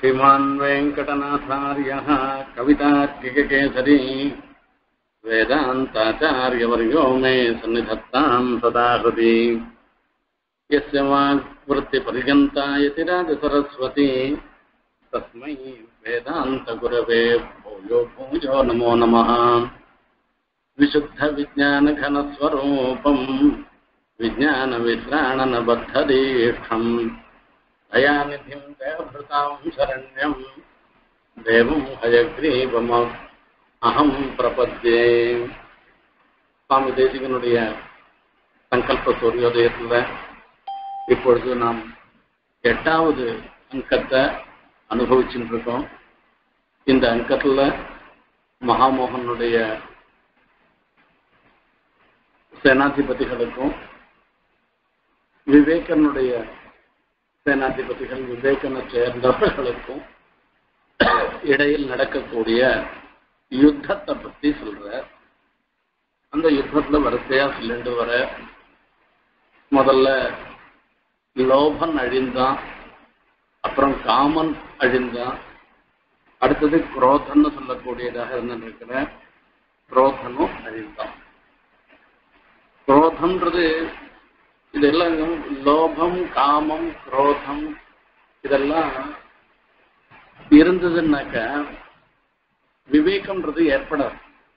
श्रीमान् वेङ्कटनाथार्यः कवितार्किककेसरी वेदान्ताचार्यवर्यो मे सन्निधत्तां सदा हृदि यस्य वाक्वृत्तिपर्यन्ता यतिराजसरस्वती तस्मै वेदान्तगुरवे भूयो भूयो नमो नमः। विशुद्धविज्ञानघनस्वरूपम् विज्ञानविश्राणनबद्धदीक्षम् दयानिधिं दयाभृतां शरण्यं देवं हयग्रीवम् अहं प्रपद्ये। स्वामी தேசிகனுடைய சங்கல்ப சூரியோதயத்தில் இப்பொழுது நாம் 8வது அங்கத்தை அனுபவிச்சுட்டு இருக்கோம். இந்த அங்கத்தில் மகாமோகனுடைய சேனாதிபதிகளுக்கும் விவேகனுடைய சேனாதிபதிகள் விவேகனை சேர்ந்தவர்களுக்கும் இடையில் நடக்கக்கூடிய யுத்தத்தை பற்றி சொல்ற. அந்த யுத்தத்துல வரிசையா சொல்லிட்டு வர முதல்ல லோபன் அழிந்தான், அப்புறம் காமன் அழிந்தான், அடுத்தது குரோதன்னு சொல்லக்கூடியதாக இருந்திருக்கிற குரோதனும் அழிந்தான். குரோதம்ன்றது இதெல்லாம் லோபம் காமம் குரோதம் இதெல்லாம் இருந்ததுன்னாக்க விவேகம்ன்றது ஏற்படாது.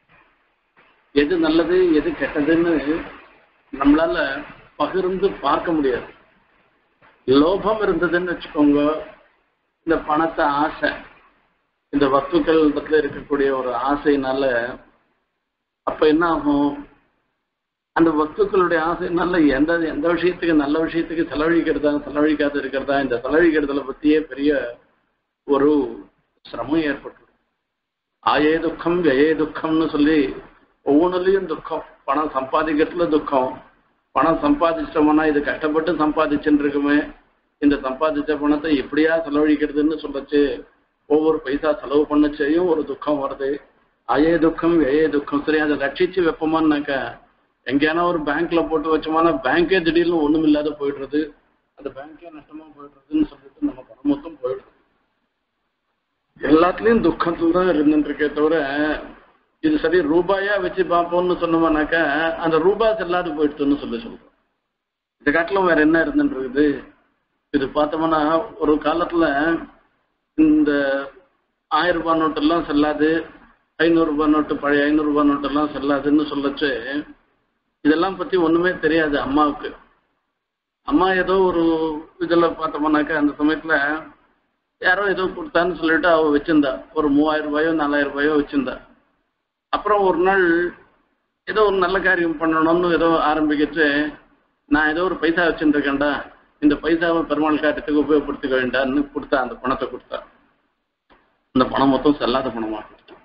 எது நல்லது எது கெட்டதுன்னு நம்மளால பகிர்ந்து பார்க்க முடியாது. லோபம் இருந்ததுன்னு வச்சுக்கோங்க, இந்த பணத்தை ஆசை, இந்த வஸ்துக்கள் இருக்கக்கூடிய ஒரு ஆசையினால அப்ப என்ன ஆகும், அந்த வஸ்துக்களுடைய ஆசைனால எந்த விஷயத்துக்கு நல்ல விஷயத்துக்கு செலவழிக்காது இருக்கிறதா, இந்த செலவழிக்கிறதுல பத்தியே பெரிய ஒரு சிரமம் ஏற்பட்டு ஆயே துக்கம் வியே துக்கம்னு சொல்லி ஒவ்வொன்றுலையும் துக்கம். பணம் சம்பாதிக்கிறதுல துக்கம், பணம் சம்பாதிச்சிட்டோம்னா இது கஷ்டப்பட்டு சம்பாதிச்சுட்டு இருக்குமே, இந்த சம்பாதிச்ச பணத்தை எப்படியா செலவழிக்கிறதுன்னு சொல்லச்சு ஒவ்வொரு பைசா செலவு பண்ணச்சையும் ஒரு துக்கம் வருது. ஆயே துக்கம் வியே துக்கம். சரி, அதை ரட்சிச்சு வைப்போமான்னாக்கா எங்கேயானா ஒரு பேங்க்ல போட்டு வச்சோம்னா பேங்கே திடீர்னு ஒண்ணும் இல்லாத போயிடுறது, அந்த பேங்கே நஷ்டமா போயிடுறதுன்னு சொல்லிட்டு நம்ம பணம் மொத்தம் போயிடுறது. எல்லாத்துலயும் துக்கத்துல தான் இருந்துட்டு இருக்கே தவிர இது சரி ரூபாயா வச்சு பார்ப்போம்னு சொன்னோம்னாக்கா அந்த ரூபாய் செல்லாது போயிடுதுன்னு சொல்றோம். இந்த காட்டிலும் வேற என்ன இருந்துட்டு இருக்குது. இது பார்த்தோம்னா ஒரு காலத்துல இந்த 1000 ரூபாய் நோட்டெல்லாம் செல்லாது, 500 ரூபாய் நோட்டு, பழைய 500 ரூபாய் நோட்டெல்லாம் செல்லாதுன்னு சொல்லச்சு இதெல்லாம் பத்தி ஒண்ணுமே தெரியாது அம்மாவுக்கு. அம்மா ஏதோ ஒரு இதுல பார்த்தோம்னாக்கா அந்த சமயத்துல யாரோ ஏதோ கொடுத்தான்னு சொல்லிட்டு அவ வச்சிருந்தா, ஒரு 3000 ரூபாயோ 4000 ரூபாயோ வச்சிருந்தா. அப்புறம் ஒரு நாள் ஏதோ ஒரு நல்ல காரியம் பண்ணணும்னு ஏதோ ஆரம்பிக்கிட்டு நான் ஏதோ ஒரு பைசா வச்சுருக்கேன்டா, இந்த பைசாவை பெருமாள் காட்டுறதுக்கு உபயோகப்படுத்திக்க வேண்டாம்னு கொடுத்தா. அந்த பணத்தை கொடுத்தா. அந்த பணம் மொத்தம் செல்லாத பணமா கொடுத்தான்.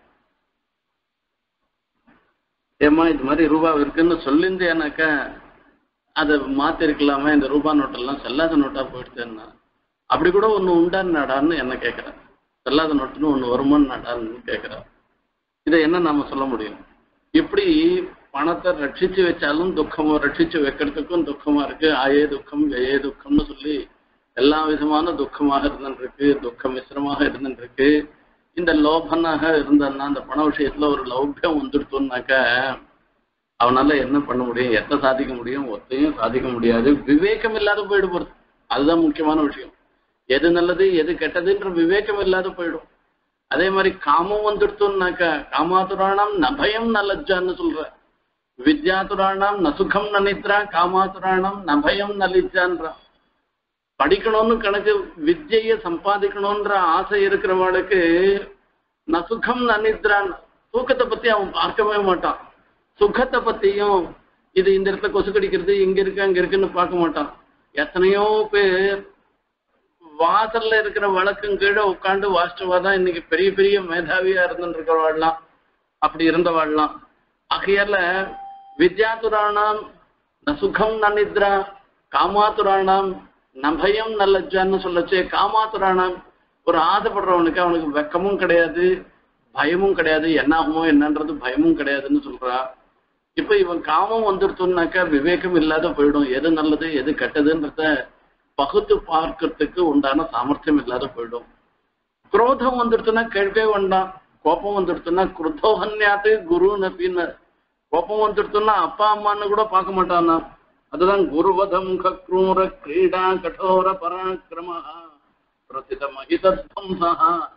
ஏமா இது மாதிரி ரூபாய் இருக்குன்னு சொல்லியிருந்தேனாக்கா அதை மாத்திருக்கலாமே, இந்த ரூபாய் நோட்டெல்லாம் செல்லாத நோட்டா போயிடுச்சேன்னா அப்படி கூட ஒன்று உண்டான்னாடான்னு என்ன கேட்குறேன். செல்லாத நோட்டுன்னு ஒன்று வருமானாடான்னு கேட்குறேன். இதை என்ன நாம சொல்ல முடியும்? இப்படி பணத்தை ரட்சிச்சு வச்சாலும் துக்கமோ, ரட்சிச்சு வைக்கிறதுக்கும் துக்கமா இருக்கு. ஆயே துக்கம் வியே துக்கம்னு சொல்லி எல்லா விதமான துக்கமாக இருந்துருக்கு, துக்கம் மிஸ்ரமாக இருந்துருக்கு. இந்த லோபனாக இருந்தான்னா அந்த பண விஷயத்துல ஒரு லௌக்கியம் வந்துடுத்தோம்னாக்க அவனால என்ன பண்ண முடியும், எதை சாதிக்க முடியும்? ஒத்தையும் சாதிக்க முடியாது. விவேகம் இல்லாத போயிடு போறது, அதுதான் முக்கியமான விஷயம். எது நல்லது எது கெட்டதுன்ற விவேகம் இல்லாத போயிடும். அதே மாதிரி காமம் வந்துடுத்தோம்னாக்கா காமாதுராணம் நபயம் நலஜான்னு சொல்ற, வித்யாதுராணம் நசுகம் நனித்ரா காமாதுராணம் நபயம் நலிஜான்றா. படிக்கணும்னு கணக்கு வித்யை சம்பாதிக்கணும்ன்ற ஆசை இருக்கிறவளுக்கு நசுகம் நனித்ரான், தூக்கத்தை பத்தி அவன் பார்க்கவே மாட்டான். சுகத்தை பத்தியும் இது இந்த இடத்துல கொசு கடிக்கிறது இங்க இருக்கு அங்க இருக்குன்னு பார்க்க மாட்டான். எத்தனையோ பேர் வாசல்ல இருக்கிற வழக்கும் கீழே உட்காந்து வாஸ்டவாதான் இன்னைக்கு பெரிய பெரிய மேதாவியா இருந்துட்டு இருக்கிறவாள்லாம், அப்படி இருந்தவாள்லாம். ஆகையால வித்யாதுராணாம் நசுகம் நனித்ரா காமாதுராணாம் நபயம் நல்லஜான்னு சொல்லச்சு. காமாதுராணாம் ஒரு ஆசைப்படுறவனுக்கு அவனுக்கு வெக்கமும் கிடையாது, பயமும் கிடையாது, என்ன ஆகுமோ என்னன்றது பயமும் கிடையாதுன்னு சொல்றா. இப்ப இவன் காமம் வந்துடுத்தோம்னாக்கா விவேகம் இல்லாத போயிடும். எது நல்லது எது கெட்டதுன்றத பகுத்து பார்க்கறதுக்கு உண்டான சாமர்த்தியம் இல்லாத போயிடும். குரோதம் வந்துடுச்சுன்னா கேட்கவே வேண்டாம். கோபம் வந்துடுச்சுன்னா குருத்தோகன்யாத்து குரு நபின்னு. கோபம் வந்துடுச்சுன்னா அப்பா அம்மான்னு கூட பார்க்க மாட்டானா. அதுதான் குருவதம் கக்ரூர கிரீடா கடோர பராக்கிரம பிரசித மகிதத்வம்சா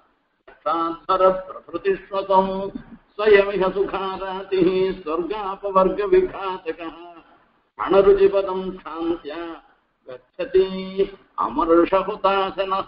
பிரதிஸ்வதம் ஸ்வயமிக சுகாராதி ஸ்வர்காபவர்க விகாசக அனருஜிபதம் சாந்தியா கச்சதி அமருஷஹுதாசனஹ.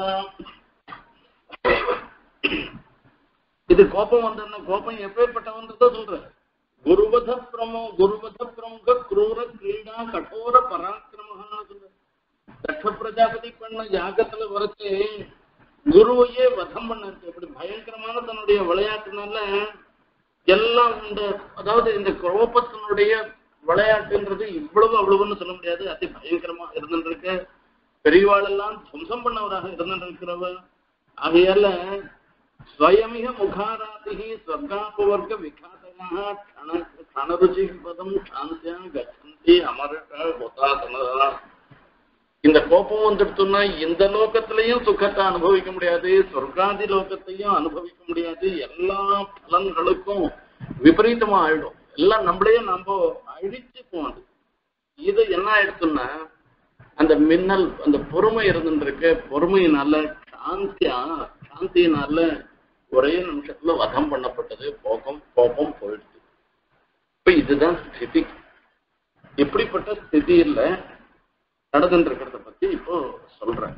இது கோபம் வந்தா கோபம் எப்பேற்பட்டவன்றத சொல்ற. குருவத பிரமுக குரூர கிரீடா கடோர பராக்கிரமஹான்னு சொல்ற. தட்ச பிரஜாபதி பண்ண யாகத்துல வரைச்சு குருவையே வதம் பண்ண இப்படி பயங்கரமான தன்னுடைய விளையாட்டுனால எல்லாம் இந்த அதாவது இந்த கோபத்தினுடைய விளையாட்டுன்றது இவ்வளவு அவ்வளவுன்னு சொல்ல முடியாது. அதி பயங்கரமா இருந்துருக்க பெரியவாளெல்லாம் துவம்சம் பண்ணவராக இருந்துருக்கிறவ. ஆகையால ஸ்வயமிக முகாராதி ஸ்வர்காபவர்க விகாசகா கணருச்சி பதம் சாந்தியா கச்சந்தி அமரா. இந்த கோபம் வந்துடுத்துன்னா இந்த லோகத்திலையும் சுகத்தை அனுபவிக்க முடியாது, சொர்க்காதி லோகத்தையும் அனுபவிக்க முடியாது. எல்லா பலன்களுக்கும் விபரீதமா ஆயிடும். எல்லாம் நம்மளையே நம்ம அழிச்சு போனது. இது என்ன ஆயிடுச்சுன்னா அந்த மின்னல் அந்த பொறுமை இருந்துருக்கு. பொறுமையினால சாந்தியினால ஒரே நிமிஷத்துல வதம் பண்ணப்பட்டது. கோபம் போயிடுச்சு. இப்ப இதுதான் ஸ்திதி. இப்படிப்பட்ட ஸ்திதியில நடந்துட்டு இருக்கிறத பத்தி இப்போ சொல்றேன்.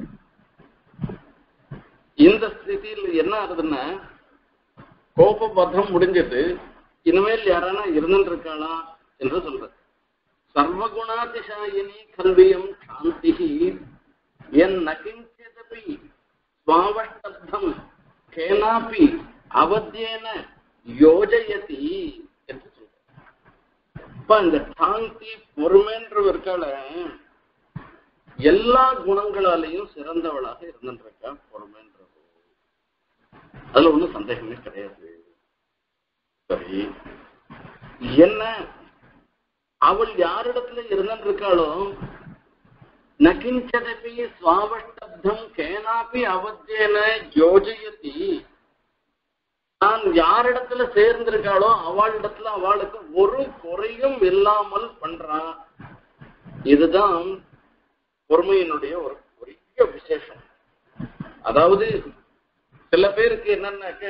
இந்த ஸ்திதியில் என்ன ஆகுதுன்னா கோபபதம் முடிஞ்சது. இனிமேல் யாரானா இருந்துட்டு இருக்காளா என்று சொல்ற. சர்வகுணாதிசாயினி கல்வியம் சாந்தி என் நகிஞ்சதபி ஸ்வாவஷ்டப்தம் கேனாபி அவத்தியேன யோஜயதி என்று சொல்ற. இப்ப இந்த சாந்தி பொறுமைன்ற இருக்கால எல்லா குணங்களாலையும் சிறந்தவளாக இருந்துருக்கா பொறுமைன்றது. அதுல ஒன்றும் சந்தேகமே கிடையாது. சரி, என்ன அவள் யாரிடத்துல இருந்துருக்காளோ நகிஞ்சதபி ஸ்வாவஷ்டப்தம் கேனாபி அவத்தியேன யோஜயதி. நான் யாரிடத்துல சேர்ந்திருக்காளோ அவளிடத்துல அவளுக்கு ஒரு குறையும் இல்லாமல் பண்றான். இதுதான் பொறுமையினுடைய ஒரு பெரிய விசேஷம். அதாவது சில பேருக்கு என்னன்னாக்க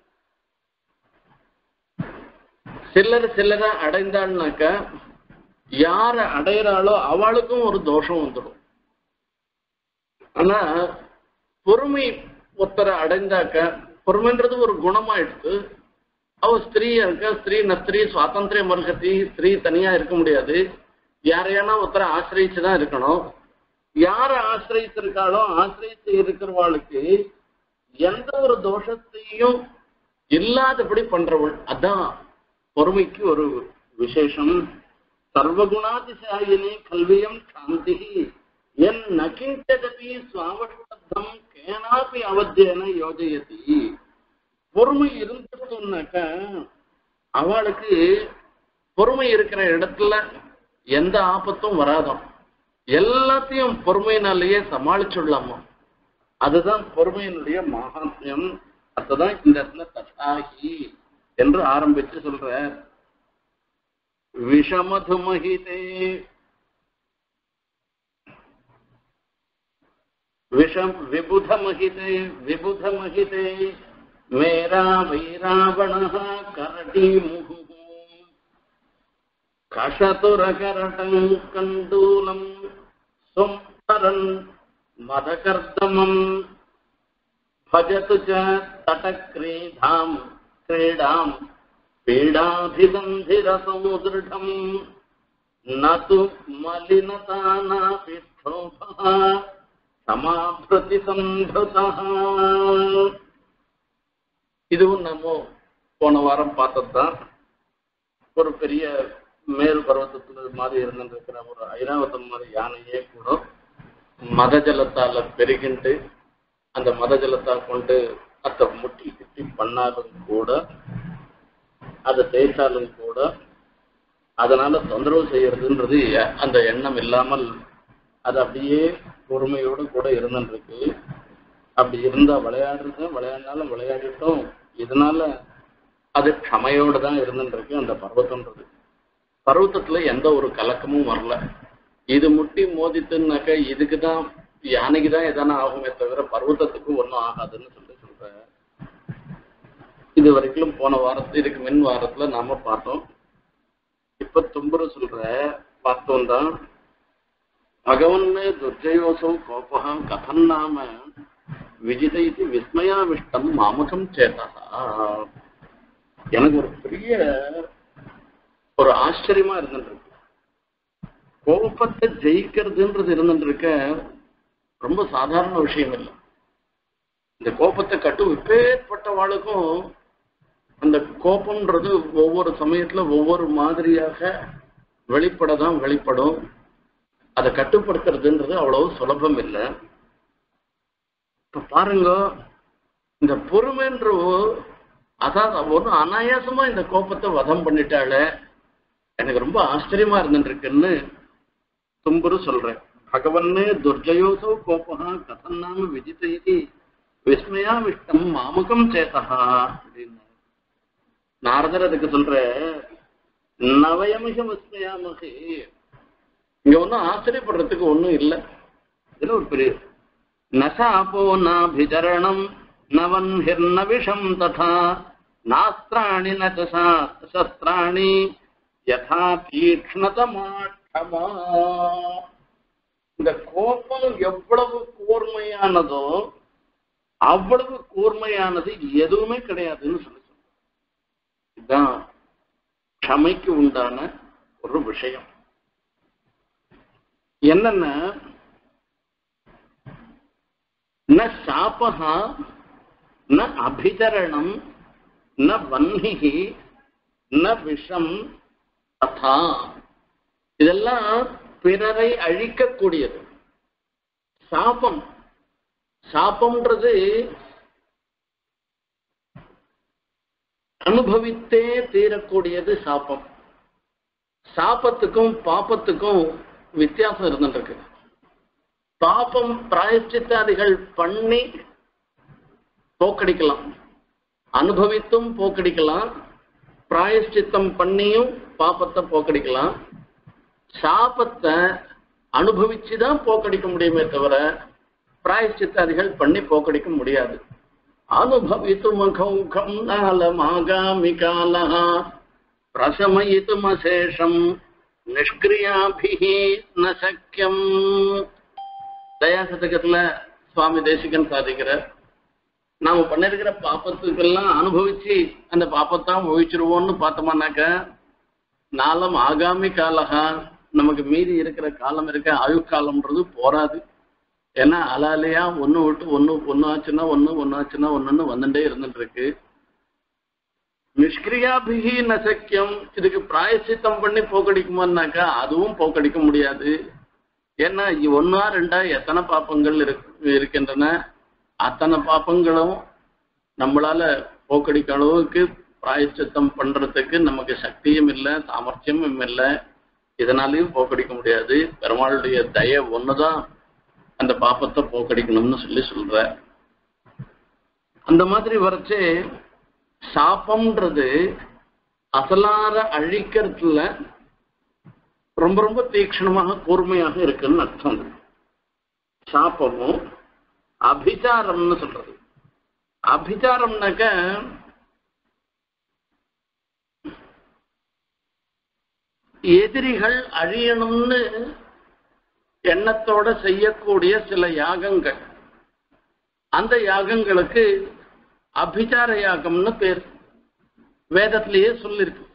சிலரை அடைந்தாள்னாக்க யார அடையிறாளோ அவளுக்கும் ஒரு தோஷம் வந்துடும். ஆனா பொறுமை ஒருத்தரை அடைந்தாக்க பொறுமைன்றது ஒரு குணமாயிடுச்சு. அவ ஸ்திரீயா இருக்க. ஸ்திரீ சுவாதந்திரியம் இருக்கத்தி. ஸ்திரீ தனியா இருக்க முடியாது. யாரையானா ஒருத்தரை ஆசிரிச்சுதான் இருக்கணும். யார ஆசிரியிருக்காளோ ஆசிரித்து இருக்கிறவாளுக்கு எந்த ஒரு தோஷத்தையும் இல்லாதபடி பண்றவள். அதான் பொறுமைக்கு ஒரு விசேஷம். சர்வகுணாதிசாயினி கல்வியம் சாந்தி என் நகிஞ்சதபி ஸ்வாவஷ்டப்தம் கேனாபி அவத்தியேன யோஜயதி. பொறுமை இருந்துச்சுன்னாக்க அவளுக்கு பொறுமை இருக்கிற இடத்துல எந்த ஆபத்தும் வராதாம். எல்லாத்தையும் பொறுமையினாலேயே சமாளிச்சுடலாமா. அதுதான் பொறுமையினுடைய மகாத்மியம். அதுதான் இந்த இடத்துல ததாகி என்று ஆரம்பிச்சு சொல்ற. விஷமதுமஹிதே விபுதமஹிதே மேரா வைராவணः கரடி முஹு கஷதுரகரடம் கண்டூலம் சும்பரன் மதகர்தமம் பஜது ச தடக்ரீடாம் கிரீடாம் பீடாபிதந்திரசமுதிருடம் நது மலினதானாபி க்ஷோபः சமாப்ரதி சம்பிருதः. இதுவும் நம்ம போன வாரம் பார்த்ததுதான். ஒரு பெரிய மேல் பர்வத்தத்துல மாதிரி இருந்துருக்கிற ஒரு ஐராவதம் மாதிரி யானையே கூட மத ஜலத்தால பெருகிண்டு அந்த மத ஜலத்தால் கொண்டு அதை முட்டி கிட்டி பண்ணாலும் கூட அதை தேய்ச்சாலும் கூட அதனால தொந்தரவு செய்யறதுன்றது அந்த எண்ணம் இல்லாமல் அது அப்படியே பொறுமையோடு கூட இருந்துருக்கு. அப்படி இருந்தா விளையாடுறது, விளையாடினாலும் விளையாடிட்டோம். இதனால அது க்ஷமையோடு தான் இருந்துருக்கு அந்த பர்வத்தம்ன்றது. பர்வத்தத்துல எந்த ஒரு கலக்கமும் வரல. இது முட்டி மோதித்துனாக்க இதுக்குதான் யானைக்குதான் எதானா ஆகுமே தவிர பர்வத்தத்துக்கு ஒன்றும் ஆகாதுன்னு சொல்ற. இது வரைக்கும் போன வாரத்துல இதுக்கு மின் வாரத்துல நாம பார்த்தோம். இப்ப தும்புரு சொல்ற பார்த்தோம் தான். பகவன் துர்ஜயோசோ கோபம் கதம் நாம விஜிதைத்து விஸ்மயாவிஷ்டம் மாமகம் சேதா. எனக்கு ஒரு பெரிய ஒரு ஆச்சரியமா இருந்துருக்கு. கோபத்தை ஜெயிக்கிறதுன்றது இருந்துருக்க ரொம்ப சாதாரண விஷயம் இல்லை. இந்த கோபத்தை கட்டு விப்பேற்பட்டவாளுக்கும் அந்த கோபம்ன்றது ஒவ்வொரு சமயத்துல ஒவ்வொரு மாதிரியாக வெளிப்படதான் வெளிப்படும். அதை கட்டுப்படுத்துறதுன்றது அவ்வளவு சுலபம் இல்லை. இப்ப பாருங்க, இந்த பொறுமைன்ற அதாவது ஒண்ணு அனாயாசமா இந்த கோபத்தை வதம் பண்ணிட்டால எனக்கு ரொம்ப ஆச்சரியமா இருந்துருக்குன்னு தும்புரு சொல்றேன். பகவன் துர்ஜயோசோ கோபா கதம் நாம விஜிதை விஸ்மயாவிஷ்டம் மாமகம் சேதா அப்படின்னு நாரதர் அதுக்கு சொல்ற. நவயமிக விஸ்மயாமகே, இங்க ஒன்னும் ஆச்சரியப்படுறதுக்கு ஒண்ணும் இல்லை. இதுல ஒரு பெரிய நசாபோ நாபிச்சரணம் நவன்ஹிர்ன விஷம் ததா நாஸ்திராணி நஸ்திராணி யதா தீக்ஷ்ணதமாட்சமா. இந்த கோபம் எவ்வளவு கூர்மையானதோ அவ்வளவு கூர்மையானது எதுவுமே கிடையாதுன்னு சொல்லி சொல்ற. இதுதான் க்ஷமைக்கு உண்டான ஒரு விஷயம். என்னன்னா ந சாபஹா ந அபிச்சரணம் ந வன்னிஹி ந விஷம் ததா. இதெல்லாம் பிறரை அழிக்கக்கூடியது. சாபம், சாபம்ன்றது அனுபவித்தே தீரக்கூடியது சாபம். சாபத்துக்கும் பாப்பத்துக்கும் வித்தியாசம் இருந்துருக்கு. பாபம் பிராயச்சித்தாதிகள் பண்ணி போக்கடிக்கலாம், அனுபவித்தும் போக்கடிக்கலாம், பிராயச்சித்தம் பண்ணியும் பாபத்தை போக்கடிக்கலாம். சாபத்தை அனுபவிச்சுதான் போக்கடிக்க முடியுமே தவிர பிராயச்சித்தாதிகள் பண்ணி போக்கடிக்க முடியாது. அனுபவித்து மகௌகம் நாலமாகாமிகாலா பிரசமயித்துமசேஷம் நிஷ்கிரியாபிஹி ந சக்கியம். தயாசதகத்துல சுவாமி தேசிகன் சாதிக்கிறார், நாம பண்ணிருக்கிற பாப்பத்துக்கெல்லாம் அனுபவிச்சு அந்த பாப்பத்தான் ஒழிச்சிருவோம்னு பார்த்தோம்னாக்க நாளம் ஆகாமி காலகா, நமக்கு மீறி இருக்கிற காலம் இருக்க ஆயுக்காலம்ன்றது போராது. ஏன்னா அலாலையா ஒண்ணு விட்டு ஒண்ணு ஆச்சுன்னா ஒண்ணு ஆச்சுன்னா ஒண்ணுன்னு வந்துட்டே இருந்துட்டு இருக்கு. நிஷ்கிரியாபிஹி நசக்கியம். இதுக்கு பிராயசித்தம் பண்ணி போக்கடிக்குமான்னாக்கா அதுவும் போக்கடிக்க முடியாது. ஏன்னா ஒன்னா ரெண்டா எத்தனை பாப்பங்கள் இருக்கின்றன, அத்தனை பாப்பங்களும் நம்மளால போக்கடிக்க அளவுக்கு பிராயச்சித்தம் பண்றதுக்கு நமக்கு சக்தியும் இல்லை, சாமர்த்தியமும் இல்லை. இதனாலையும் போக்கடிக்க முடியாது. பெருமாளுடைய தயை ஒண்ணுதான் அந்த பாப்பத்தை போக்கடிக்கணும்னு சொல்ற. அந்த மாதிரி வரைச்சு சாபம்ன்றது அசலார அழிக்கிறதுல ரொம்ப ரொம்ப தீக்ஷணமாக கூர்மையாக இருக்குன்னு அர்த்தம். சாபமும் அபிச்சாரம்னு சொல்றது. அபிச்சாரம்னாக்க எதிரிகள் அழியணும்னு எண்ணத்தோட செய்யக்கூடிய சில யாகங்கள். அந்த யாகங்களுக்கு அபிச்சார யாகம்னு பேர். வேதத்திலேயே சொல்லிருக்கு.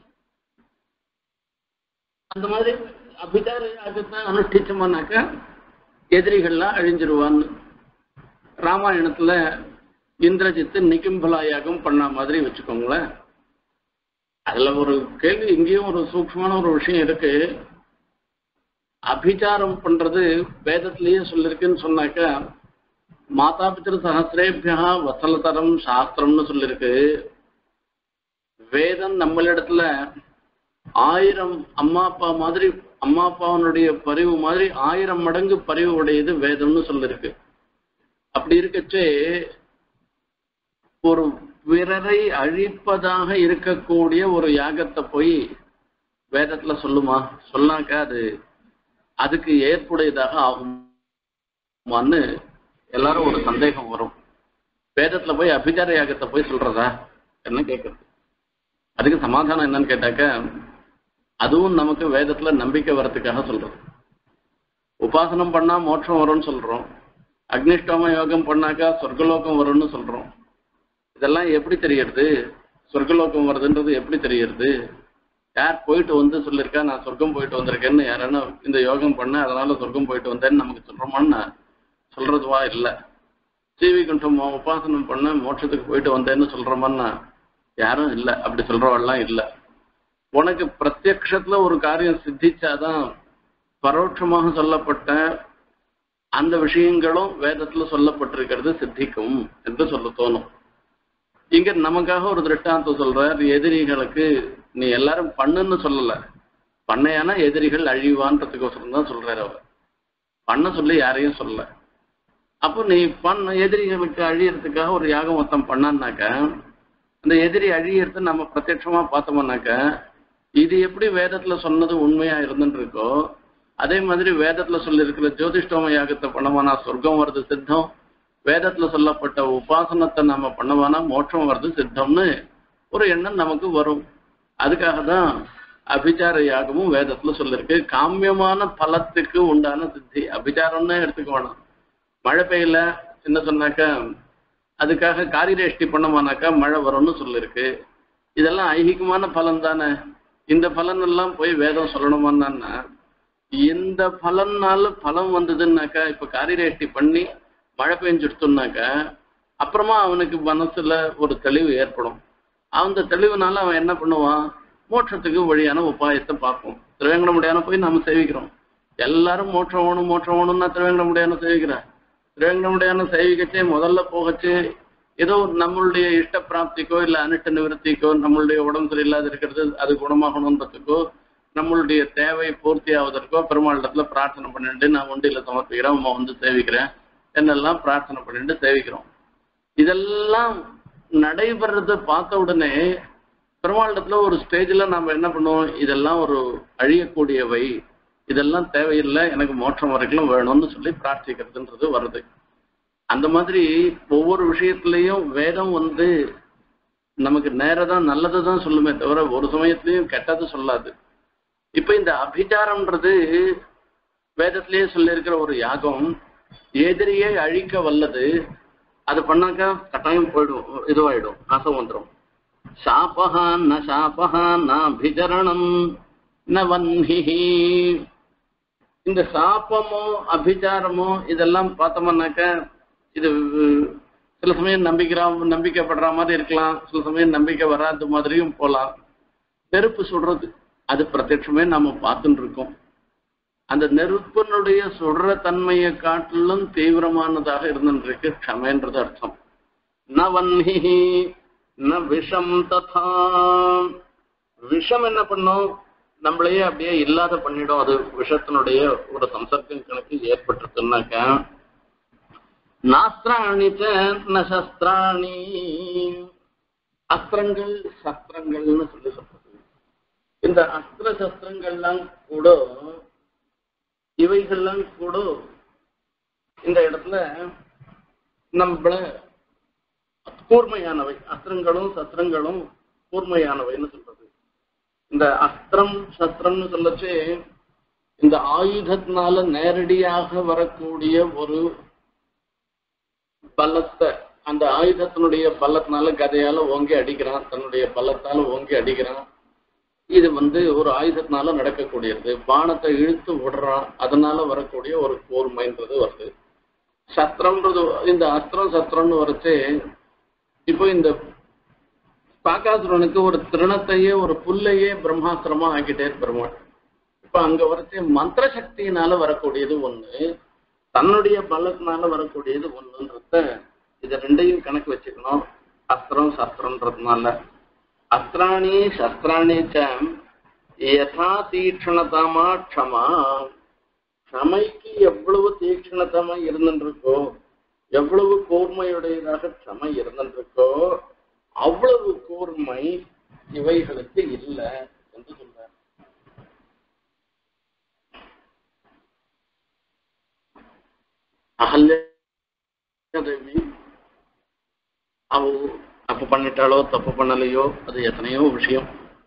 அந்த மாதிரி அபிச்சார யாகத்தை அனுஷ்டிச்சோம்னாக்கா எதிரிகள்லாம் அழிஞ்சிருவான்னு. ராமாயணத்துல இந்திரஜித்து நிகிம்பலா யாகம் பண்ண மாதிரி வச்சுக்கோங்களேன். அதுல ஒரு கேள்வி, இங்கேயும் ஒரு சூக்ஷ்மமான ஒரு விஷயம் இருக்கு. அபிச்சாரம் பண்றது வேதத்திலேயே சொல்லிருக்குன்னு சொன்னாக்கா மாதா பித்திரு சஹசிரேபியா வசலதரம் சாஸ்திரம்னு சொல்லிருக்கு. வேதம் நம்மளிடத்துல 1000 அம்மா அப்பா மாதிரி, அம்மா அப்பாவனுடைய பரிவு மாதிரி 1000 மடங்கு பரிவு உடையது வேதம்னு சொல்லிருக்கு. அப்படி இருக்கச்சே ஒரு பிறரை அழிப்பதாக இருக்கக்கூடிய ஒரு யாகத்தை போய் வேதத்துல சொல்லுமா? சொன்னாக்க அதுக்கு ஏற்புடையதாக ஆகுமான்னு எல்லாரும் ஒரு சந்தேகம் வரும். வேதத்துல போய் அபிச்சார யாகத்தை போய் சொல்றதா என்ன கேட்கறது? அதுக்கு சமாதானம் என்னன்னு கேட்டாக்க, அதுவும் நமக்கு வேதத்துல நம்பிக்கை வர்றதுக்காக சொல்றது. உபாசனம் பண்ணா மோட்சம் வரும்னு சொல்றோம், அக்னிஷ்டோம யோகம் பண்ணாக்கா சொர்க்கலோகம் வரும்னு சொல்றோம். இதெல்லாம் எப்படி தெரியறது? சொர்க்கலோகம் வருதுன்றது எப்படி தெரியறது? யார் போயிட்டு வந்து சொல்லியிருக்கா நான் சொர்க்கம் போயிட்டு வந்திருக்கேன்னு? யாரான இந்த யோகம் பண்ண அதனால சொர்க்கம் போயிட்டு வந்தேன்னு நமக்கு சொல்றோமான்னு சொல்றதுவா இல்லை. சீவிகுண்டம் உபாசனம் பண்ண மோட்சத்துக்கு போயிட்டு வந்தேன்னு சொல்றோமான்னா யாரும் இல்லை, அப்படி சொல்றவாள்லாம் இல்லை. உனக்கு பிரத்யக்ஷத்துல ஒரு காரியம் சித்திச்சாதான் பரோட்சமாக சொல்லப்பட்ட அந்த விஷயங்களும் வேதத்துல சொல்லப்பட்டிருக்கிறது சித்திக்கும் என்று சொல்ல தோணும். இங்க நமக்காக ஒரு திருஷ்டாந்தம் சொல்றார். எதிரிகளுக்கு நீ எல்லாரும் பண்ணுன்னு சொல்லல, பண்ணையானா எதிரிகள் அழிவான்றதுக்கோசரம் தான் சொல்றாரு. அவர் பண்ண சொல்லி யாரையும் சொல்லல. அப்போ நீ எதிரிகளுக்கு அழியறதுக்காக ஒரு யாகம் மொத்தம் பண்ணான்னாக்க, அந்த எதிரி அழியறது நம்ம பிரத்யட்சமா பார்த்தோம்னாக்க, இது எப்படி வேதத்துல சொன்னது உண்மையா இருந்துட்டு இருக்கோ அதே மாதிரி வேதத்துல சொல்லி இருக்கிற ஜோதிஷ்டோம யாகத்தை பண்ணவானா சொர்க்கம் வருது சித்தம், வேதத்துல சொல்லப்பட்ட உபாசனத்தை நம்ம பண்ணவானா மோட்சம் வருது சித்தம்னு ஒரு எண்ணம் நமக்கு வரும். அதுக்காக தான் அபிச்சார யாகமும் வேதத்துல சொல்லிருக்கு. காமியமான பலத்துக்கு உண்டான சித்தி. அபிச்சாரம்னு எடுத்துக்க வேணாம். மழை பெய்யல என்ன சொன்னாக்கா அதுக்காக காரிரேஷ்டி பண்ணமானாக்கா மழை வரும்னு சொல்லிருக்கு. இதெல்லாம் ஐகிகமான பலன் தானே. இந்த பலன் எல்லாம் போய் வேதம் சொல்லணுமான்னா, இந்த பலனால பலம் வந்ததுன்னாக்கா, இப்ப காரிரேஷ்டி பண்ணி மழை பெஞ்சுடுத்தோம்னாக்கா அப்புறமா அவனுக்கு மனசுல ஒரு தெளிவு ஏற்படும். அந்த தெளிவுனால அவன் என்ன பண்ணுவான்? மோட்சத்துக்கு வழியான உபாயத்தை பார்ப்போம். திருவேங்கடமுடியான போய் நாம சேவிக்கிறோம். எல்லாரும் மோட்சம் வேணும்னா திருவேங்கடமுடியான சேவிக்கிறார். திருவேங்கடமுடியான சேவிக்கச்சே முதல்ல போகச்சு ஏதோ நம்மளுடைய இஷ்ட பிராப்திக்கோ இல்லை அனிஷ்ட நிவர்த்திக்கோ, நம்மளுடைய உடம்பு சரியில்லாத இருக்கிறது அது குணமாகணுன்றதுக்கோ, நம்மளுடைய தேவை பூர்த்தி ஆவதற்கோ பெருமாளிடத்துல பிரார்த்தனை பண்ணிட்டு நான் ஒண்டியில சமர்ப்பிக்கிறேன், அம்மா வந்து சேவிக்கிறேன் என்னெல்லாம் பிரார்த்தனை பண்ணிட்டு சேவிக்கிறோம். இதெல்லாம் நடைபெறத பார்த்த உடனே பெருமாளிடத்துல ஒரு ஸ்டேஜ்ல நாம என்ன பண்ணுவோம்? இதெல்லாம் ஒரு அழியக்கூடியவை, இதெல்லாம் தேவையில்லை, எனக்கு மோட்சம் வரைக்கும் வேணும்னு சொல்லி பிரார்த்திக்கிறதுன்றது வருது. அந்த மாதிரி ஒவ்வொரு விஷயத்திலையும் வேதம் நமக்கு நேரதான் நல்லதுதான் சொல்லுமே தவிர ஒரு சமயத்திலையும் கெட்டது சொல்லாது. இப்ப இந்த அபிச்சாரம்ன்றது வேதத்திலேயே சொல்லியிருக்கிற ஒரு யாகம், எதிரியை அழிக்க வல்லது. அது பண்ணாக்கா கட்டாயம் போயிடும், இதுவாயிடும், நாசம் வந்துடும். சாபஹா ந சாபஹா நாபிச்சரணம் ந வன்ஹி. இந்த சாபமோ அபிச்சாரமோ இதெல்லாம் பார்த்தோம்னாக்க இது சில சமயம் நம்பிக்கைப்படுற மாதிரி இருக்கலாம், சில சமயம் நம்பிக்கை வராத மாதிரியும் போகலாம். நெருப்பு சுடுறது அது பிரத்யட்சமே நாம பார்த்துட்டு இருக்கோம். அந்த நெருப்பினுடைய சுடுற தன்மையை காட்டிலும் தீவிரமானதாக இருந்துருக்கு க்ஷமைன்றது அர்த்தம். ந வன்ஹி ந விஷம் ததா. விஷம் என்ன பண்ணும்? நம்மளையே அப்படியே இல்லாத பண்ணிடும். அது விஷத்தினுடைய ஒரு சம்சர்க்கம் கணக்கு ஏற்பட்டுருச்சுன்னாக்கா, நாஸ்திராணி ந சஸ்திராணி. அஸ்திரங்கள் சஸ்திரங்கள்னு சொல்லி சொல்றது. இந்த அஸ்திர சஸ்திரங்கள்லாம் கூட இவைகள்லாம் கூட இந்த இடத்துல நம்மள கூர்மையானவை. அஸ்திரங்களும் சஸ்திரங்களும் கூர்மையானவைன்னு சொல்றது. இந்த அஸ்திரம் சஸ்திரம்னு சொல்லச்சு இந்த ஆயுதத்தினால நேரடியாக வரக்கூடிய ஒரு பலத்தை, அந்த ஆயுதத்தினுடைய பலத்தினால கதையால ஓங்கி அடிக்கிறான், தன்னுடைய பலத்தால ஓங்கி அடிக்கிறான். இது ஒரு ஆயுதத்தினால நடக்கக்கூடியது. பானத்தை இழுத்து விடுறான், அதனால வரக்கூடிய ஒரு கூர்மைன்றது வருது. சஸ்திரம்ன்றது இந்த அஸ்திரம் சஸ்திரம்னு வரைச்சு இப்போ இந்த பாக்காசுரனுக்கு ஒரு திருணத்தையே ஒரு புல்லையே பிரம்மாஸ்திரமா ஆக்கிட்டே பெருமாள். இப்ப அங்க வரைச்சு மந்திர சக்தியினால வரக்கூடியது ஒண்ணு, தன்னுடைய பலத்தினால வரக்கூடியது ஒண்ணுன்றத இத ரெண்டையும் கணக்கு வச்சுக்கணும். அஸ்திரம் சஸ்திரம்ன்றதுனால அஸ்திராணி சஸ்திராணி யதா தீக்ஷணதாமா க்ஷமா. க்ஷமைக்கு எவ்வளவு தீக்ஷணதமா இருந்துருக்கோ எவ்வளவு கூர்மையுடையதாக க்ஷமை இருந்திருக்கோ அவ்வளவு கூர்மை இவைகளுக்கு இல்லை என்று சொல்றார். அகல்யாதேவி அவ தப்பு பண்ணிட்டாலோ தப்பு பண்ணலையோ அது எத்தனையோ விஷயம்.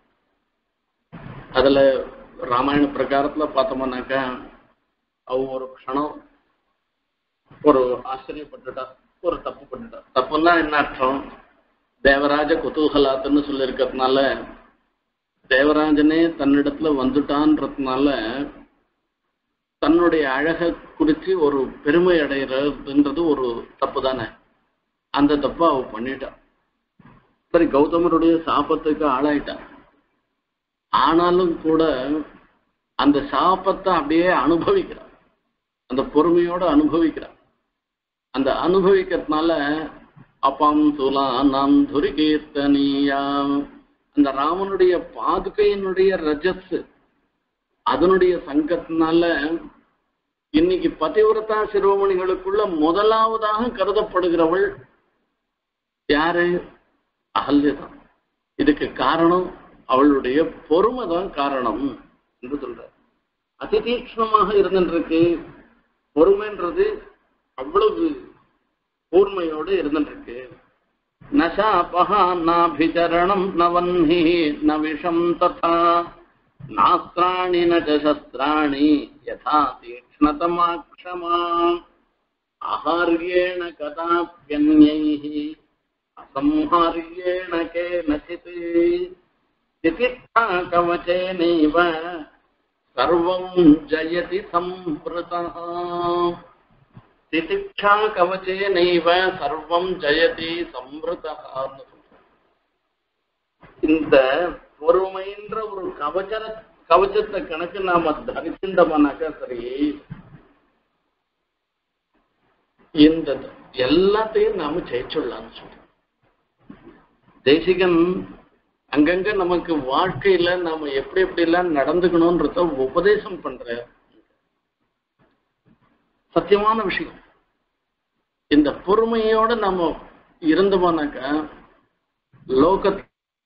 அதுல ராமாயண பிரகாரத்துல பார்த்தோம்னாக்கா அவ ஒரு க்ஷணம் ஒரு ஆச்சரியப்பட்டுட்டா, ஒரு தப்பு பண்ணிட்டா. தப்புன்னா என்ன அர்த்தம்? தேவராஜ குதூகலாத்துன்னு சொல்லி இருக்கிறதுனால தேவராஜனே தன்னிடத்துல வந்துட்டான்றதுனால தன்னுடைய அழகை குறித்து ஒரு பெருமை அடைகிறதுன்றது ஒரு தப்பு தானே. அந்த தப்பை அவ பண்ணிட்டான். சரி, கௌதமருடைய சாபத்துக்கு ஆளாயிட்டான். ஆனாலும் கூட அந்த சாபத்தை அப்படியே அனுபவிக்கிறான், அந்த பொறுமையோட அனுபவிக்கிறான். அந்த அனுபவிக்கிறதுனால அப்பாம் சூலா நாம் துரி கீர்த்தனியாம், அந்த ராமனுடைய பாதுகையினுடைய ரஜஸ் அதனுடைய சங்கத்தினால இன்னைக்கு பதிவிரதா சிரோமணிகளுக்குள்ள முதலாவதாக கருதப்படுகிறவள் யாரு? அகல்யதான். இதுக்கு காரணம் அவளுடைய பொறுமை தான் காரணம் என்று சொல்ற. அதிதீக்ஷ்ணமாக இருந்துருக்கு. பொறுமைன்றது அவ்வளவு கூர்மையோடு இருந்துருக்கு. நசாபஹா நாபிச்சரணம் நவன்ஹி நவிஷம் ததா நாஸ்திராணி ந சஸ்திராணி யதா தீக்ஷ்ணதமாக்ஷமா ஆஹார்யேண கதாப்யன்யைஹி அசம்ஹார்யேண கேனசித் திதிக்ஷா கவசேனைவ சர்வம் ஜயதி சம்ப்ருதஹ. திதிக்ஷா கவசேனைவ சர்வம் ஜயதி சம்ப்ருதஹ. இந்த பொறுமைன்ற ஒரு கவச்சத்தை கணக்கு நாம தரிசிண்டமானாக்கா சரி, இந்த எல்லாத்தையும் நாம ஜெயிச்சுடலாம்னு சொல்றோம். தேசிகன் அங்கங்க நமக்கு வாழ்க்கையில நாம எப்படி எப்படி எல்லாம் நடந்துக்கணும்ன்றத உபதேசம் பண்ற சத்தியமான விஷயம். இந்த பொறுமையோட நாம இருந்தோம்னாக்கா லோகத்துல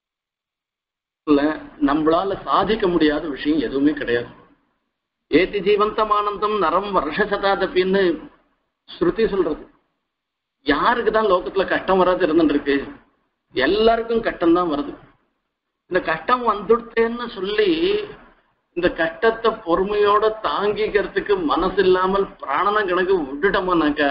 நம்மளால சாதிக்க முடியாத விஷயம் எதுவுமே கிடையாது. ஏத்தி ஜீவந்தமானந்தம் நரம் வருஷ சதாதப்பின்னு ஸ்ருதி சொல்றது. யாருக்குதான் லோகத்துல கஷ்டம் வராது இருந்துருக்கு? எல்லாருக்கும் கஷ்டம் தான் வருது. இந்த கஷ்டம் வந்துடுத்தேன்னு சொல்லி இந்த கஷ்டத்தை பொறுமையோட தாங்கிக்கிறதுக்கு மனசு இல்லாமல் பிராணன கணக்கு விட்டுட்டோம்னாக்கா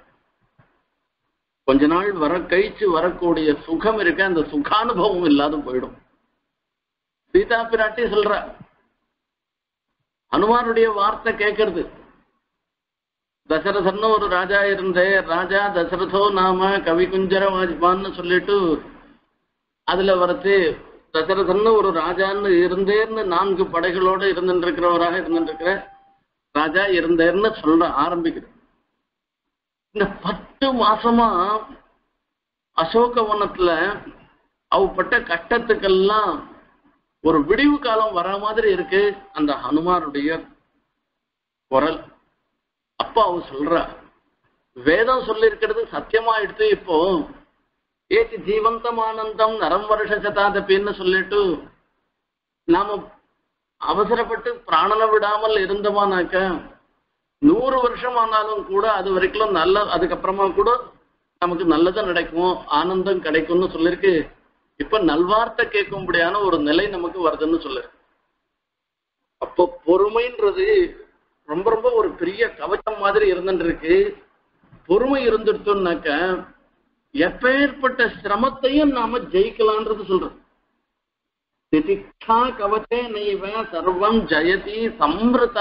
கொஞ்ச நாள் கழிச்சு வரக்கூடிய சுகம் இருக்க, அந்த சுகானுபவம் இல்லாத போயிடும். சீதா பிராட்டி சொல்ற, ஹனுமானுடைய வார்த்தை கேட்கறது. தசரதன்னு ஒரு ராஜா இருந்தே, ராஜா தசரதோ நாம கவி குஞ்சர வாஜ்பான்னு சொல்லிட்டு அதுல வரத்து தசரதன்னு ஒரு ராஜான்னு இருந்தேன்னு 4 படைகளோட இருந்துருக்கிறவராக இருந்துருக்கிற ராஜா இருந்தேன்னு சொல்ற ஆரம்பிக்கிறது. இந்த 10 மாசமா அசோகவனத்துல அவப்பட்ட கஷ்டத்துக்கெல்லாம் ஒரு விடிவு காலம் வர மாதிரி இருக்கு அந்த ஹனுமானுடைய குரல். அப்ப அவ சொல்ற, வேதம் சொல்லி இருக்கிறது சத்தியமா எடுத்து இப்போ ஏத்தி ஜீவந்தமானந்தம் நரம் வருஷ சதாதப்பின்னு சொல்லிட்டு நாம அவசரப்பட்டு பிராணனை விடாமல் இருந்தோமானாக்க 100 வருஷம் ஆனாலும் கூட அது வரைக்கும் நல்ல, அதுக்கப்புறமா கூட நமக்கு நல்லது நடக்கும், ஆனந்தம் கிடைக்கும்னு சொல்லிருக்கு. இப்ப நல்வார்த்தை கேட்கும்படியான ஒரு நிலை நமக்கு வருதுன்னு சொல்லு. அப்போ பொறுமைன்றது ரொம்ப ரொம்ப ஒரு பெரிய கவச்சம் மாதிரி இருந்துருக்கு. பொறுமை இருந்துட்டோம்னாக்க எப்பேற்பட்ட சிரமத்தையும் நாம ஜெயிக்கலான்றது சொல்றோம். திதிக்ஷா கவச்சே நைவ சர்வம் ஜெயதி சம்ருதா.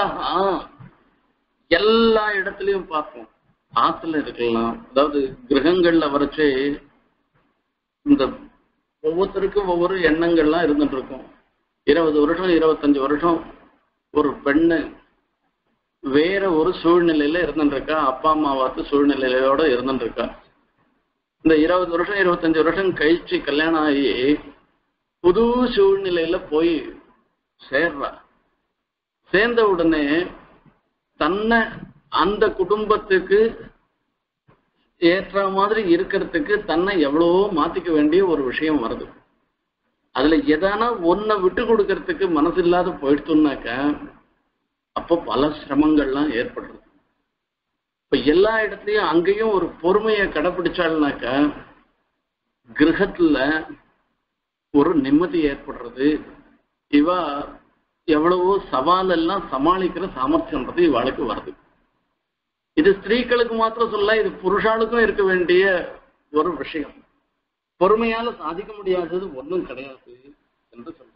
எல்லா இடத்துலயும் பார்ப்போம். ஆத்துல இருக்கலாம், அதாவது கிரகங்கள்ல வரைச்சு இந்த ஒவ்வொருத்தருக்கும் ஒவ்வொரு எண்ணங்கள்லாம் இருந்துட்டு இருக்கும். 20 வருஷம் 25 வருஷம் ஒரு பெண்ணு வேற ஒரு சூழ்நிலையில இருந்துருக்கா, அப்பா அம்மாவாத்து சூழ்நிலையோட இருந்துருக்கா. இந்த 20 வருஷம் 25 வருஷம் கழிச்சு கல்யாணம் ஆகி புது சூழ்நிலையில போய் சேர்றா. சேர்ந்த உடனே தன்னை அந்த குடும்பத்துக்கு ஏற்ற மாதிரி இருக்கிறதுக்கு தன்னை எவ்வளவோ மாத்திக்க வேண்டிய ஒரு விஷயம் வருது. அதுல எதானா ஒன்ன விட்டு கொடுக்கறதுக்கு மனசு இல்லாத போயிடுத்துனாக்க அப்போ பல சிரமங்கள்லாம் ஏற்படுறது. இப்ப எல்லா இடத்துலயும் அங்கேயும் ஒரு பொறுமையை கடைபிடிச்சாள்னாக்க கிரகத்துல ஒரு நிம்மதி ஏற்படுறது. இவ எவ்வளவோ சவால் எல்லாம் சமாளிக்கிற சாமர்த்தியன்றது இவாளுக்கு வருது. இது ஸ்திரீகளுக்கு மாத்திரம் சொல்ல, இது புருஷாளுக்கும் இருக்க வேண்டிய ஒரு விஷயம். பொறுமையால சாதிக்க முடியாதது ஒன்றும் கிடையாது என்று சொல்ற.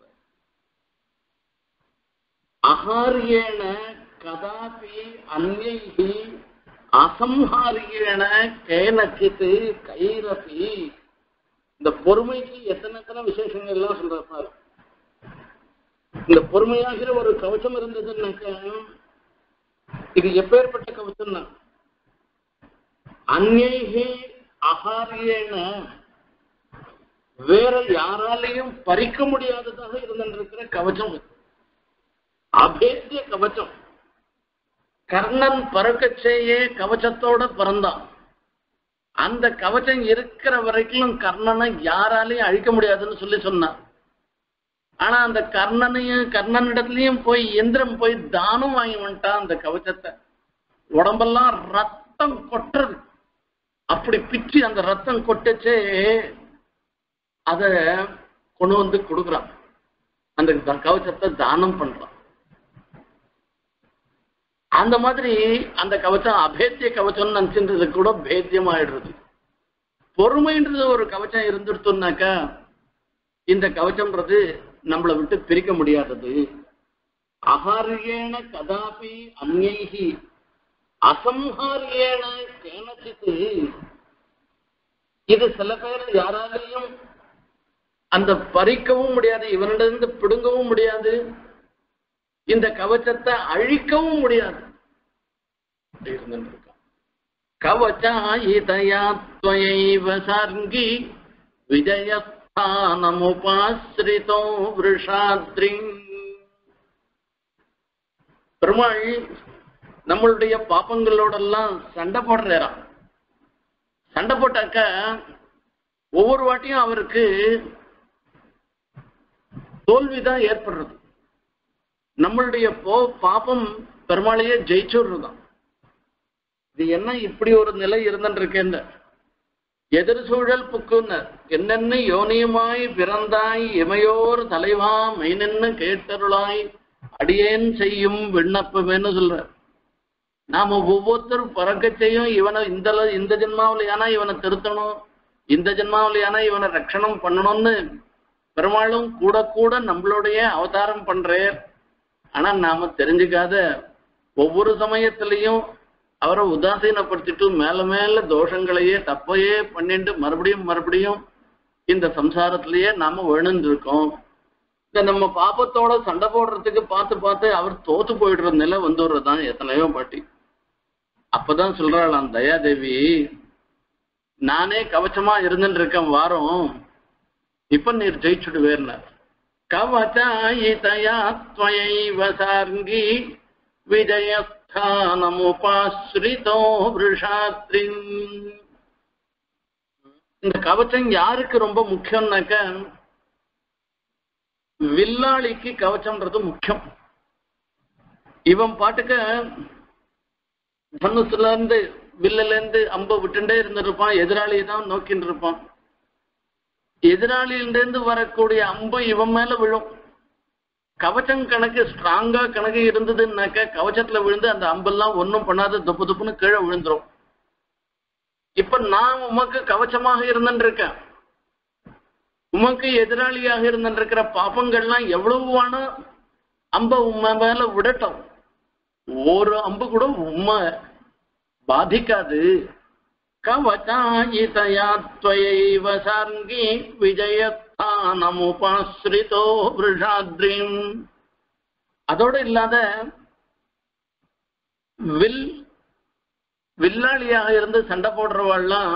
அகாரியேன கதாபி அந்யைஹி அசம்ஹாரியேன கேனச்சித் கைரபி. இந்த பொறுமைக்கு எத்தனை விசேஷங்கள் எல்லாம் சொல்றாரு. இந்த பொறுமையாகிற ஒரு கவசம் இருந்ததுன்னாக்க இது எப்பேற்பட்ட கவசம்னா அந்யைஹி அகாரியேன வேற யாராலையும் பறிக்க முடியாததாக இருந்திருக்கிற கவச்சம். அபேத்திய கவச்சம். கர்ணன் பறக்கச்சேயே கவச்சத்தோட பிறந்தான். அந்த கவச்சம் இருக்கிற வரைக்கும் கர்ணனை யாராலையும் அழிக்க முடியாதுன்னு சொல்லி சொன்னான். ஆனா அந்த கர்ணனிடத்துலயும் போய் இந்திரன் போய் தானம் வாங்கி வந்துட்டான் அந்த கவச்சத்தை. உடம்பெல்லாம் ரத்தம் கொட்டுறது. அப்படி பிச்சு அந்த ரத்தம் கொட்டச்சே அத கொண்டு வந்து கொடுக்குறான். அந்த கவச்சத்தை தானம் பண்றான். அந்த மாதிரி அந்த கவச்சம் அபேத்திய கவச்சம்னு நினைச்சுன்றது கூட பேத்தியம் ஆயிடுறது. பொறுமைன்றது ஒரு கவச்சம் இருந்துடுத்துனாக்கா இந்த கவச்சம்ன்றது நம்மளை விட்டு பிரிக்க முடியாதது. அகாரியேன கதாபி அந்யைஹி அசம்ஹாரியேன கேனச்சித். இது சில பேர் யாராலையும் அந்த பறிக்கவும் முடியாது, இவனிடந்து பிடுங்கவும் முடியாது, இந்த கவச்சத்தை அழிக்கவும் முடியாது. கவச்சாயிதயா த்வயைவ சர்ங்கி விஜயஸ்தானமுபாஸ்ரிதோ விருஷாத்ரி. பெருமாள் நம்மளுடைய பாப்பங்களோடெல்லாம் சண்டை போடுறாராம். சண்டை போட்டாக்க ஒவ்வொரு வாட்டியும் அவருக்கு தோல்விதான் ஏற்படுறது. நம்மளுடைய பாப்பம் பெருமாளையே ஜெயிச்சுடுறதுதான். இது என்ன இப்படி ஒரு நிலை இருந்துருக்கேன். எதிர் சூழல் புக்குன்னர் என்னென்ன யோனியமாய் பிறந்தாய் இமையோர் தலைவா மெய்னென்னு கேட்டருளாய் அடியேன் செய்யும் விண்ணப்பமேன்னு சொல்ற. நாம ஒவ்வொருத்தரும் பறக்கச்சையும் இவனை இந்த ஜென்மாவிலையானா இவனை திருத்தணும், இந்த ஜென்மாவிலையானா இவனை ரட்சணம் பண்ணணும்னு பெருமாளும் கூட கூட நம்மளுடைய அவதாரம் பண்றார். ஆனா நாம தெரிஞ்சுக்காத ஒவ்வொரு சமயத்திலையும் அவரை உதாசீனப்படுத்திட்டு மேல மேல தோஷங்களையே தப்பையே பண்ணிட்டு மறுபடியும் இந்த சம்சாரத்திலேயே நாம விழுந்திருக்கோம். இந்த நம்ம பாப்பத்தோட சண்டை போடுறதுக்கு பார்த்து அவர் தோத்து போயிடுற நிலை வந்துடுறதுதான் எத்தனையோ பாட்டி. அப்பதான் சொல்றாளாம் தயாதேவி, நானே கவச்சமா இருந்துட்டு இருக்கேன் வாரம், இப்ப நீர் ஜெயிச்சுடுவேர்னார். கவச்சாயிதயா த்வயைவ சார்ங்கி விஜயஸ்தானமுபாஸ்ரிதோ விருஷாத்ரி. இந்த கவச்சம் யாருக்கு ரொம்ப முக்கியம்னாக்க வில்லாளிக்கு கவச்சம்ன்றது முக்கியம். இவன் பாட்டுக்க தனுசுல இருந்து வில்லுல இருந்து அம்ப விட்டுண்டே இருந்திருப்பான், எதிராளியை தான் நோக்கின்னு இருப்பான். எதிராளியிலிருந்து வரக்கூடிய அம்பு இவன் மேல விழும். கவச்சம் கணக்கு ஸ்ட்ராங்கா கணக்கு இருந்ததுன்னாக்க கவச்சத்துல விழுந்து அந்த அம்பெல்லாம் ஒன்னும் பண்ணாத துப்பு துப்புன்னு கீழே விழுந்துரும். இப்ப நான் உமக்கு கவச்சமாக இருந்துருக்கேன், உமக்கு எதிராளியாக இருந்துருக்கிற பாப்பங்கள்லாம் எவ்வளவுவான அம்ப உண்மை மேல விடட்டும், ஒரு அம்பு கூட உண்மை பாதிக்காது. கவச்சாயிதயா த்வயைவ சார்ங்கி விஜயஸ்தானமுபாஸ்ரிதோ விருஷாத்ரிம். அதோடு இல்லாத வில்லாளியாக இருந்து சண்டை போடுறவாள்லாம்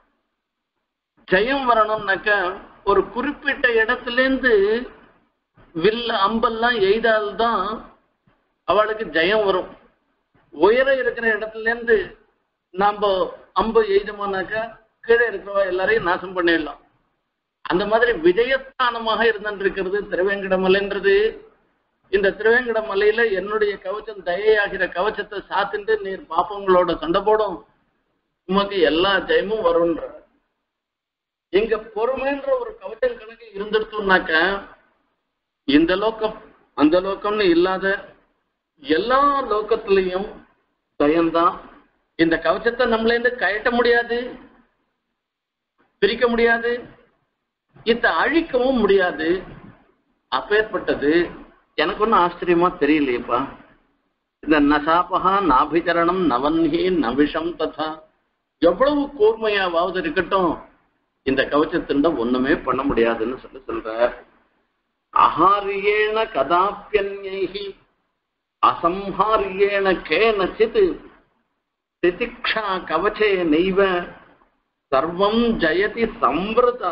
ஜெயம் வரணும்னாக்க ஒரு குறிப்பிட்ட இடத்துல இருந்து அம்பெல்லாம் எய்தால்தான் அவளுக்கு ஜெயம் வரும். உயர இருக்கிற இடத்துல இருந்து நாம அம்பு எய்தமானாக்கா கீழே இருக்கிறவா எல்லாரையும் நாசம் பண்ணிடலாம். அந்த மாதிரி விஜயஸ்தானமாக இருந்திருக்கிறது திருவேங்கடமலைன்றது. இந்த திருவேங்கட மலையில என்னுடைய கவச்சம் தயையாகிற கவச்சத்தை சாத்திட்டு நீர் பாப்பங்களோட சண்டை போடும், உமக்கு எல்லா ஜெயமும் வரும்ன்ற. இங்க பொறுமைன்ற ஒரு கவச்சம் கணக்கு இருந்துடுத்தோம்னாக்க இந்த லோக்கம் அந்த லோக்கம்னு இல்லாத எல்லா லோக்கத்திலையும் ஜெயம்தான். இந்த கவச்சத்தை நம்மளேந்து கயட்ட முடியாது, பிரிக்க முடியாது, இத அழிக்கவும் முடியாது. அப்பேற்பட்டது எனக்கு ஒன்னும் ஆச்சரியமா தெரியலையப்பா. இந்த நசாபகா நாபிச்சரணம் நவன்ஹி நவிஷம் ததா, எவ்வளவு கூர்மையாவது இருக்கட்டும் இந்த கவச்சத்தின் ஒண்ணுமே பண்ண முடியாதுன்னு சொல்ற. அஹாரியேன கதாப்பியன்யைஹி அசம்ஹாரியேன கேனசித் திதிக்ஷா கவச்சே நைவ சர்வம் ஜயதி சம்பிரதா.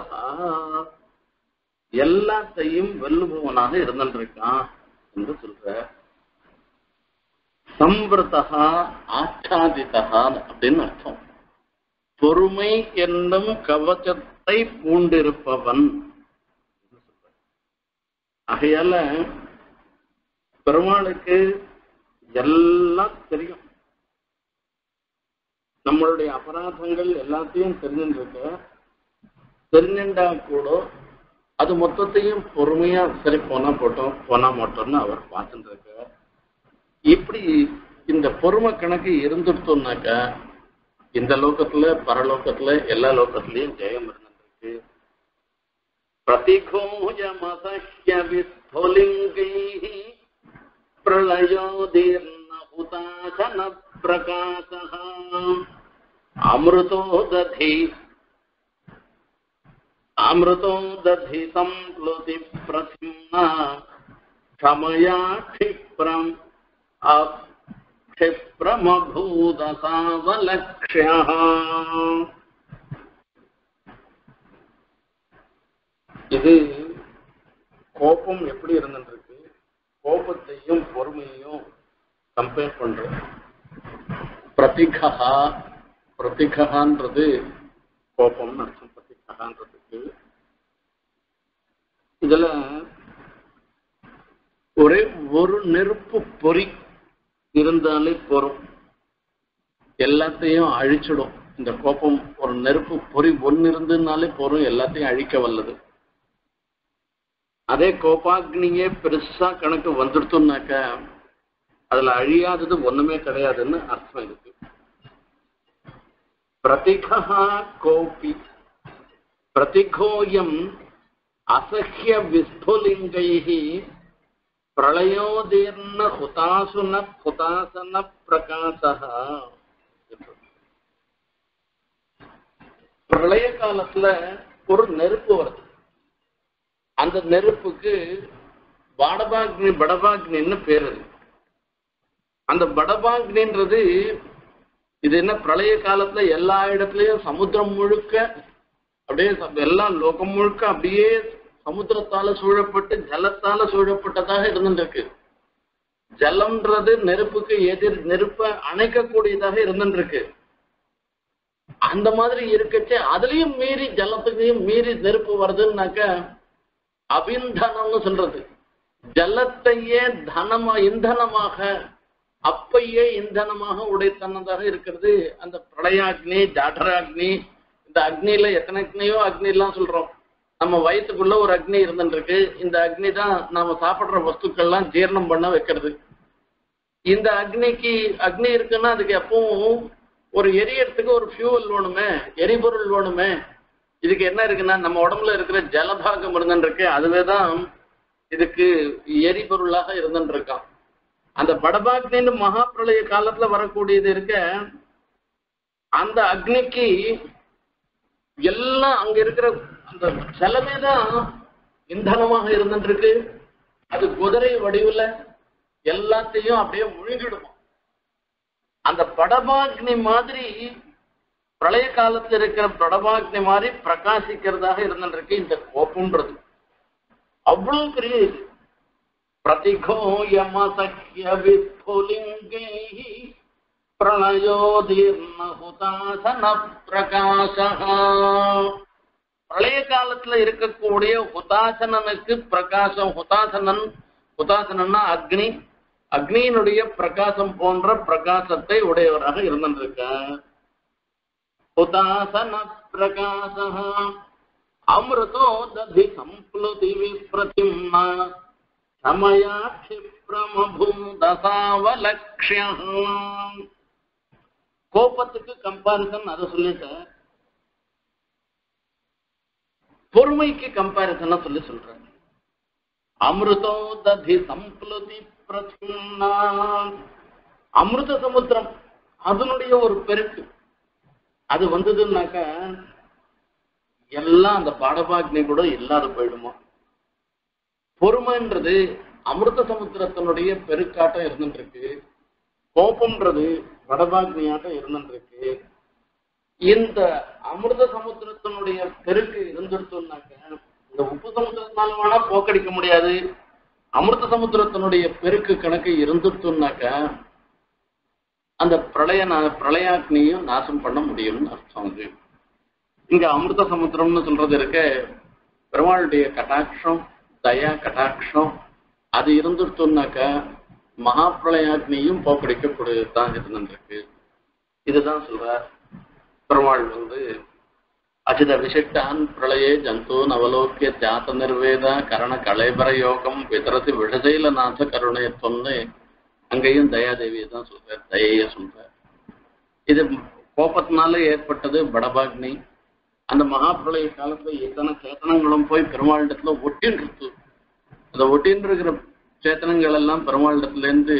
எல்லாத்தையும் வெல்லுபவனாக இருந்திருக்கான் என்று சொல்ற. சம்பிரதா ஆச்சாதிதா அப்படின்னு அர்த்தம். பொறுமை என்னும் கவச்சத்தை பூண்டிருப்பவன். ஆகையால பெருமாளுக்கு எல்லாம் தெரியும். நம்மளுடைய அபராதங்கள் எல்லாத்தையும் தெரிஞ்சுருக்க, தெரிஞ்சுட்டா கூட அது மொத்தத்தையும் பொறுமையா சரி போனா போட்டோம் போனா மாட்டோம்னு அவர் பார்த்துட்டு இருக்க. இப்படி இந்த பொறுமை கணக்கு இருந்துட்டோம்னாக்க இந்த லோகத்துல பரலோகத்துல எல்லா லோகத்திலையும் ஜெயம் இருந்துருக்கு. பிரதிகோஜமசஹ்ய விஸ்ஃபுலிங்கைஹி பிரளயோதீர்ண உதாசன பிரகாசஹ அமிர்தோ ததி சம்ப்ளுதி பிரசிம்னா க்ஷமயா க்ஷிப்ரம் க்ஷிப்ரமபூதசாவலக்ஷ்யः. இது கோபம் எப்படி இருந்துருக்கு, கோபத்தையும் பொறுமையையும் கம்பேர் பண்ற. பிரதிகான்றது கோபம் அர்த்தம். பிரதிகான்றதுக்கு இதுல ஒரே ஒரு நெருப்பு பொறி இருந்தாலே போறோம், எல்லாத்தையும் அழிச்சிடும். இந்த கோபம் ஒரு நெருப்பு பொறி ஒன்னு இருந்ததுனாலே போறோம், எல்லாத்தையும் அழிக்க வல்லது. அதே கோபாக்னியே பெருசா கணக்கு வந்துடுத்தோம்னாக்க அதுல அழியாதது ஒண்ணுமே கிடையாதுன்னு அர்த்தம் இருக்கு. பிரதிகா கோபி பிரதிகோயம் அசஹ்ய விஸ்ஃபுலிங்கைஹி பிரளயோதீர்ண ஹுதாசன பிரகாசஹ. பிரளய காலத்துல ஒரு நெருப்பு வருது. அந்த நெருப்புக்கு படபாக்னின்னு பேரு. அந்த படபாக்னின்றது இது என்ன, பிரளய காலத்துல எல்லா இடத்துலயும் சமுத்திரம் முழுக்க அப்படியே எல்லா லோகம் முழுக்க அப்படியே சமுத்திரத்தால சூழப்பட்டு ஜலத்தால சூழப்பட்டதாக இருந்துருக்கு. ஜலம்ன்றது நெருப்புக்கு நெருப்பை அணைக்கக்கூடியதாக இருந்துருக்கு. அந்த மாதிரி இருக்கச்சே அதுலயும் மீறி ஜலத்துக்கையும் மீறி நெருப்பு வருதுன்னாக்க அபிந்தனம்னு சொல்றது. ஜலத்தையே இந்தனமாக அப்பையே இந்தனமாக உடைத்தனதாக இருக்கிறது அந்த பிரளயாக்னி ஜாடராக்னி. இந்த அக்னியில எத்தனை அக்னியோ அக்னி எல்லாம் சொல்றோம். நம்ம வயிற்றுக்குள்ள ஒரு அக்னி இருந்துருக்கு. இந்த அக்னி தான் நாம சாப்பிடுற வஸ்துக்கள்லாம் ஜீரணம் பண்ண வைக்கிறது. இந்த அக்னி இருக்குன்னா அதுக்கு எப்பவும் ஒரு எரியறதுக்கு ஒரு ஃபியூவல் வேணுமே, எரிபொருள் வேணுமே. இதுக்கு என்ன இருக்குன்னா நம்ம உடம்புல இருக்கிற ஜலபாகம் இருந்துருக்கு, அதுவேதான் இதுக்கு எரிபொருளாக இருந்துருக்கான். அந்த படபாக்னின்னு மகா பிரளய காலத்துல வரக்கூடியது இருக்க, அந்த அக்னிக்கு எல்லாம் அங்க இருக்கிற அந்த ஜலமே தான் இந்தனமாக இருந்துருக்கு. அது குதிரை வடிவுல எல்லாத்தையும் அப்படியே முழுங்கிடுமா. அந்த படபாக்னி மாதிரி பிரளய காலத்தில் இருக்கிற படபாக்னி மாதிரி பிரகாசிக்கிறதாக இருந்துருக்கு இந்த கோபம்ன்றது. அவ்வளவு பெரிய இது. பிரதிகோயமசஹ்ய விஸ்ஃபுலிங்கைஹி பிரளயோதீர்ண ஹுதாசன பிரகாசஹ. பிரளய காலத்துல இருக்கக்கூடிய ஹுதாசனனுக்கு பிரகாசம். ஹுதாசனன்னா அக்னி, அக்னியினுடைய பிரகாசம் போன்ற பிரகாசத்தை உடையவராக இருந்திருக்கார். ஹுதாசன பிரகாசஹ அமிர்தோ ததி சம்ப்ளுதி விப்ரதிம்மா சமயா க்ஷிப்ரமபூதசாவலக்ஷ்யம். கோபத்துக்கு கம்பாரிசன் அதை சொல்லிட்டேன். பொறுமைக்கு கம்பாரிசன் சொல்றாங்க. அமிர்தோ ததி சம்ப்ளுதி பிரதிம்மா. அமிர்த சமுத்திரம் அதனுடைய ஒரு பெருக்கு அது வந்ததுன்னாக்க எல்லாம் அந்த பாடபாக்னி கூட இல்லாத போயிடுமா. பொறுமைன்றது அமிர்த சமுத்திரத்தினுடைய பெருக்காட்டம் இருந்துருக்கு. கோபம்ன்றது வடபாக்னியாட்டம் இருந்துருக்கு. இந்த அமிர்த சமுத்திரத்தினுடைய பெருக்கு இருந்துருத்தோம்னாக்க இந்த உப்பு சமுத்திரத்தினால வேணா போக்கடிக்க முடியாது. அமிர்த சமுத்திரத்தினுடைய பெருக்கு கணக்கு இருந்துருத்தோம்னாக்க அந்த பிரளயாக்னியும் நாசம் பண்ண முடியும்னு அர்த்தம். அது இங்க அமிர்த சமுத்திரம்னு சொல்றது இருக்க பெருமாளுடைய கட்டாட்சம், தயா கட்டாட்சம் அது இருந்துருத்தோம்னாக்க மகாபிரளயாக்னியும் போக்கடிக்கக்கூடியதுதான் இருந்துருக்கு. இதுதான் சொல்ற பெருமாள் அச்சித விசிஷ்டான் பிரளயே ஜந்து நவலோக்கிய தியாத்த நிர்வேத கரண கலைபர யோகம் விதரசி விடசைலநாத கருணை சொன்னு அங்கேயும் தயாதேவியை தான் சொல்ற, தயைய சொல்ற. இது கோபத்தினால ஏற்பட்டது படபாக்னி. அந்த மகாபிரளய காலத்துல எத்தனை சேத்தனங்களும் போய் பெருமாளிடத்துல ஒட்டின்னு அந்த ஒட்டின்னு இருக்கிற சேத்தனங்கள் எல்லாம் பெருமாளிடத்துல இருந்து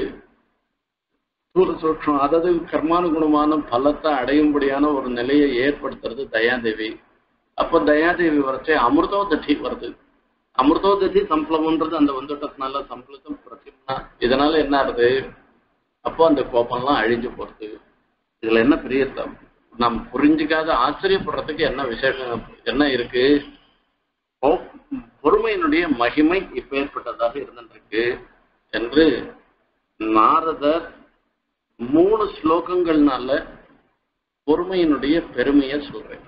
சூர சூட்சம் அதாவது கர்மானுகுணமான பலத்தை அடையும்படியான ஒரு நிலையை ஏற்படுத்துறது தயாதேவி. அப்போ தயாதேவி வரைச்சே அமிர்தோததி வருது. அமிர்தோததி சம்பளம்ன்றது அந்த வந்துட்டதுனால சம்பளத்தும் பிரசிம்னா. இதனால என்ன ஆகுது, அப்போ அந்த கோபம்லாம் அழிஞ்சு போறது. இதுல என்ன பெரிய நாம் புரிஞ்சுக்காத ஆச்சரியப்படுறதுக்கு என்ன விசேஷம் என்ன இருக்கு? பொறுமையினுடைய மகிமை இப்ப ஏற்பட்டதாக இருந்துருக்கு என்று நாரதர் 3 ஸ்லோகங்கள்னால பொறுமையினுடைய பெருமையை சொல்றேன்.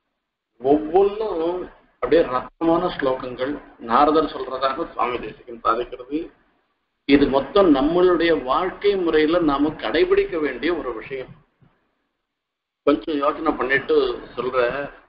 ஒவ்வொன்றும் அப்படியே ரத்தமான ஸ்லோகங்கள் நாரதர் சொல்றதாக சுவாமி தேசிகன் சாதிக்கிறது. இது மொத்தம் நம்மளுடைய வாழ்க்கை முறையில நாம கடைபிடிக்க வேண்டிய ஒரு விஷயம். கொஞ்சம் யோசனை பண்ணிட்டு சொல்ற.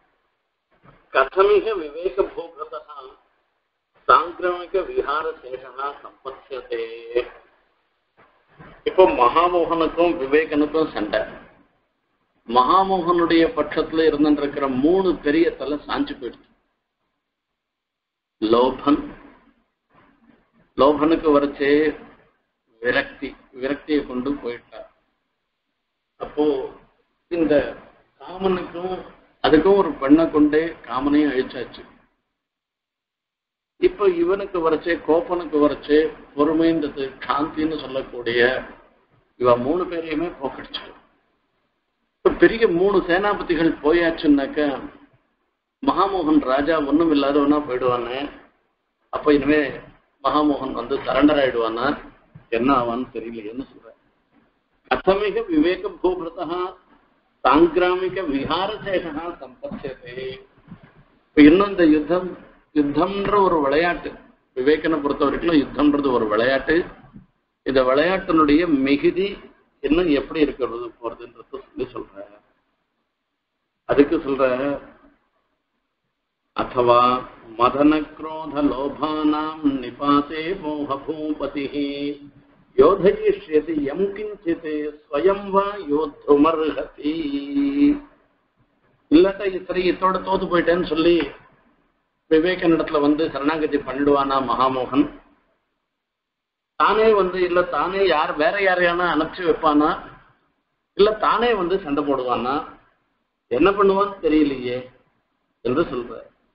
கதமிக விவேக போகதா சாங்கிரமிக விஹார சேஷனா சம்பத்யதே. இப்போ மகாமோகனுக்கும் விவேகனுக்கும் சண்டை. மகாமோகனுடைய பட்சத்துல இருந்துருக்கிற 3 பெரிய தலை சாஞ்சு போயிடுச்சு. லோபனுக்கு வரைச்சே விரக்தியை கொண்டு போயிட்டார். அப்போ இந்த காமனுக்கும் அதுக்கும் ஒரு பெண்ணை கொண்டே காமனையும் அழிச்சாச்சு. இப்ப இவனுக்கு வரைச்சே கோப்பனுக்கு வரைச்சே பொறுமைன்றது காந்தின்னு சொல்லக்கூடிய இவ 3 பேரையுமே போக்கடிச்சு. பெரிய 3 சேனாபதிகள் போயாச்சுன்னாக்க மகாமோகன் ராஜா ஒண்ணும் இல்லாதவனா போயிடுவானே. அப்ப இனிமே மகாமோகன் சரண்டர் ஆயிடுவானா, என்ன ஆவான்னு தெரியலையேன்னு சொல்ற. அத்தமிக விவேக பூபிரதா சாங்கிராமிக விஹாரசேஷா சம்பத்யதே. இப்ப இன்னும் இந்த யுத்தம்ன்ற ஒரு விளையாட்டு, விவேகனை பொறுத்த வரைக்கும் யுத்தம்ன்றது ஒரு விளையாட்டு. இந்த விளையாட்டினுடைய மிகுதி இன்னும் எப்படி இருக்கிறது போறதுன்றது சொல்லி சொல்ற. அதுக்கு சொல்ற அத்தவா மதன குரோத லோபானாம் நிபாதே மோக பூபதி யோதயிஷ்யதி யம் கிஞ்சித் ஸ்வயம் வா யோத்துமர்ஹதி. இல்லாட்டா சரி இதோட தோத்து போயிட்டேன்னு சொல்லி விவேகனிடத்துல சரணாகதி பண்ணிடுவானா மகாமோகன்? தானே இல்ல தானே வேற யாரையான அனுப்பிச்சு வைப்பானா, இல்ல தானே சண்டை போடுவானா, என்ன பண்ணுவான்னு தெரியலையே என்று சொல்ற.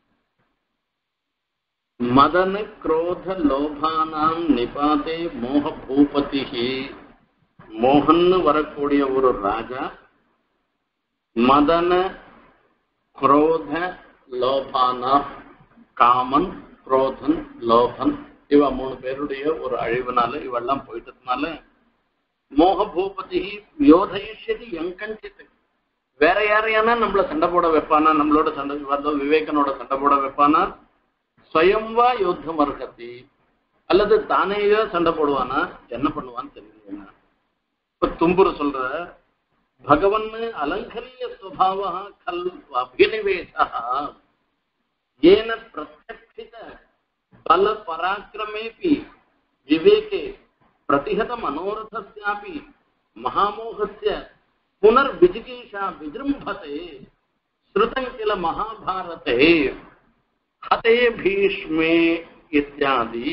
மதன குரோத லோபானாம் நிபாதே மோக பூபதி. மோகன் வரக்கூடிய ஒரு ராஜா மதன குரோத லோபானா, காமன் குரோதன் லோபன், இவ 3 பேருடைய ஒரு அழிவுனால இவெல்லாம் போயிட்டதுனால மோகபூபதி யோதயிஷ்யதி எங்கஞ்சித். வேற யாரையானா நம்மள சண்டை போட வைப்பானா, நம்மளோட சண்டை விவேகனோட சண்டை போட வைப்பானா, ஸ்வயம்வா யோத்தம் அர்ஹதி, அல்லது தானேயோ சண்டை போடுவானா, என்ன பண்ணுவான்னு தெரியுங்க. இப்ப தும்புரு சொல்ற பகவன் அலங்கரிய ஸ்வபாவ கல் அபினிவேசா ஏன பிரத்யக்ஷித பல பராக்கிரமேபி விவேகே प्रतिहत मनोरथस्यापि महामोहस्य पुनर्विजिगीषा विजृंभते श्रुतं किल महाभारते हते भीष्मे इत्यादि.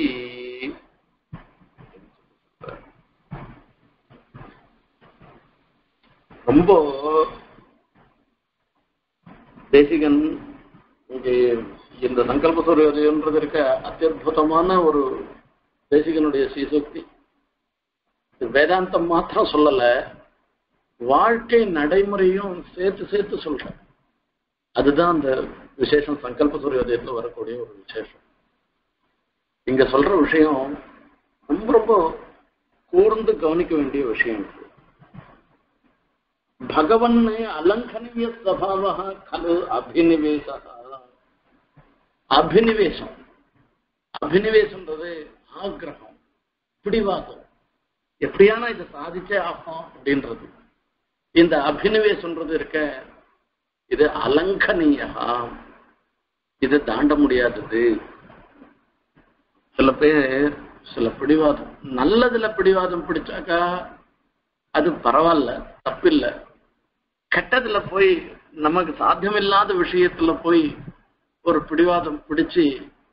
ரொம்ப தேசிகன் இங்கே இந்த சங்கல்ப சூரியோதயன்றது இருக்க அத்தியுதமான ஒரு தேசிகனுடைய சீசோக்தி. வேதாந்தம் மாத்திரம் சொல்லல, வாழ்க்கை நடைமுறையும் சேர்த்து சேர்த்து சொல்ற. அதுதான் அந்த விசேஷம், சங்கல்ப சூரியோதயத்தில் வரக்கூடிய ஒரு விசேஷம். இங்க சொல்ற விஷயம் ரொம்ப ரொம்ப கூர்ந்து கவனிக்க வேண்டிய விஷயம். பகவன் அலங்கனீய ஸ்வபாவ கலு அபினிவேச. அபினிவேசம், அபினிவேசம்ன்றது ஆக்ரகம், பிடிவாதம், எப்படியான இதை சாதிச்சே ஆகும் அப்படின்றது. இந்த அபினிவேசம்ன்றது இருக்க, இது அலங்கனீயா, இது தாண்ட முடியாதது. சில பேர் சில பிடிவாதம், நல்லதுல பிடிவாதம் பிடிச்சாக்கா அது பரவாயில்ல, தப்பில்லை. கெட்டதுல போய் நமக்கு சாத்தியமில்லாத விஷயத்துல போய் ஒரு பிடிவாதம் பிடிச்சு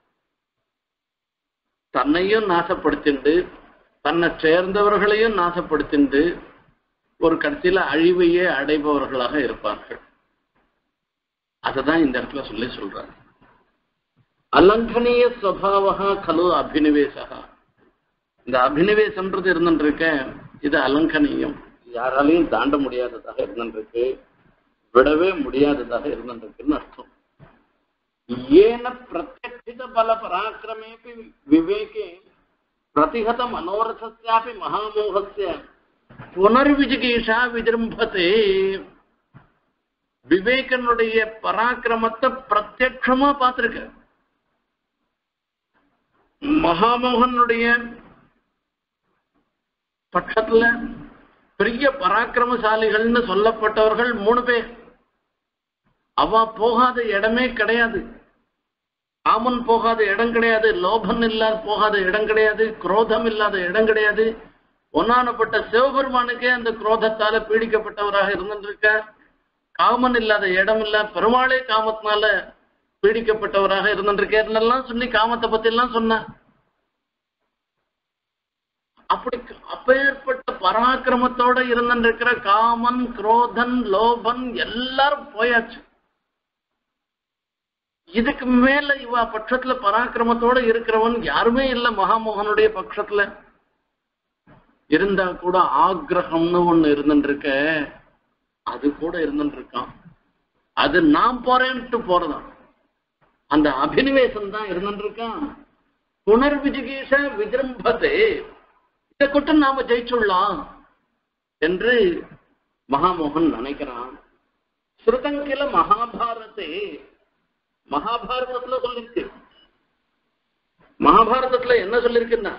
தன்னையும் நாசப்படுத்திண்டு தன்னை சேர்ந்தவர்களையும் நாசப்படுத்திண்டு ஒரு கடைசியில அழிவையே அடைபவர்களாக இருப்பார்கள். அததான் இந்த இடத்துல சொல்லி சொல்றாங்க. அலங்கனீய ஸ்வபாவா கலு அபினிவேசா. இந்த அபினிவேசம்ன்றது இருந்துருக்க, இது அலங்கனீயம், யாராலையும் தாண்ட முடியாததாக இருந்துருக்கு, விடவே முடியாததாக இருந்துருக்குன்னு அர்த்தம். ஏன பிரத்யக்ஷித பல பராக்கிரமேபி விவேகே பிரதிஹத மனோரதஸ்யாபி மகாமோகஸ்ய புனர்விஜிகீஷா விஜிரும்பதே. விவேகனுடைய பராக்கிரமத்தை பிரத்யட்சமா பார்த்திருக்க, மகாமோகனுடைய பட்சத்துல பெரிய பராக்கிரமசாலிகள்னு சொல்லப்பட்டவர்கள் 3 பேர். அவ போகாத இடமே கிடையாது. காமன் போகாத இடம் கிடையாது, லோபன் இல்லாத போகாத இடம் கிடையாது, குரோதம் இல்லாத இடம் கிடையாது. ஒன்னானப்பட்ட சிவபெருமானுக்கே அந்த குரோதத்தால பீடிக்கப்பட்டவராக இருந்திருக்க, காமன் இல்லாத இடம் இல்ல, பெருமாளே காமத்தினால பீடிக்கப்பட்டவராக இருந்திருக்கேன்னெல்லாம் சொல்லி காமத்தை பத்தி எல்லாம் சொன்ன. அப்படி அப்பேற்பட்ட பராக்கிரமத்தோட இருந்திருக்கிற காமன், குரோதன், லோபன் எல்லாரும் போயாச்சு. இதுக்கு மேல இவ பட்சத்துல பராக்கிரமத்தோட இருக்கிறவன் யாருமே இல்ல. மகாமோகனுடைய பட்சத்துல இருந்தா கூட ஆக்ரகம்னு ஒண்ணு இருந்துருக்க, அது கூட இருந்துருக்கான். அது நான் போறேன்ட்டு போறதான், அந்த அபினிவேசம் தான் இருந்துருக்கான். புனர்விஜிகீஷ விஜிரும்பதே, இதை கொண்டு நாம ஜெயிச்சுடலாம் என்று மகாமோகன் நினைக்கிறான். ஸ்ருதங்கில மகாபாரதே, மகாபாரதத்துல சொல்லிருக்கு. மகாபாரதத்துல என்ன சொல்லிருக்குன்னா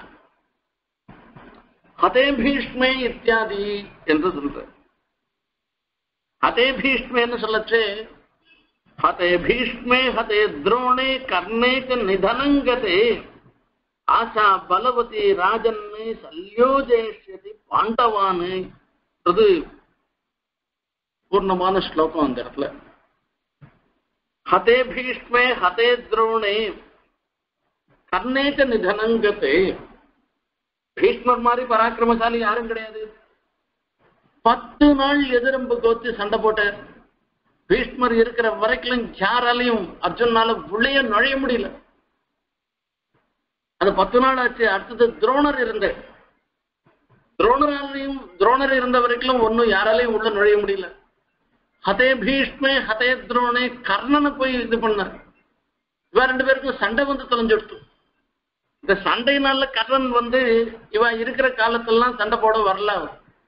ஹதே பீஷ்மே இத்தியாதி என்று சொல்ற. ஹதே பீஷ்மேன்னு சொல்லச்சு, ஹதே பீஷ்மே ஹதே துரோணே கர்ணேக நிதனங்கதே ஆசா பலவதி ராஜன்னு சல்யோஜேஷ்யதி பாண்டவானு. அது பூர்ணமான ஸ்லோகம் அந்த இடத்துல. ஹதே பீஷ்மே ஹதே துரோணே கர்ணேக நிதனங்கதே. பீஷ்மர் மாதிரி பராக்கிரமசாலி யாரும் கிடையாது. 10 நாள் எதிரம்பு கோத்து சண்டை போட்டார். பீஷ்மர் இருக்கிற வரைக்கும் யாராலையும் அர்ஜுனால உள்ளே நுழைய முடியல. அது 10 நாள் ஆச்சு. அடுத்தது துரோணர் இருந்த, துரோணர் இருந்த வரைக்கும் ஒன்னும் யாராலையும் உள்ள நுழைய முடியல. ஹதே பீஷ்மே ஹதே துரோணே கர்ணனை போய் இது பண்ணார். இவ 2 பேருக்கும் சண்டை வந்து தொலைஞ்சிடுச்சு. இந்த சண்டையினால கர்ணன் இவ இருக்கிற காலத்தெல்லாம் சண்டை போட வரல.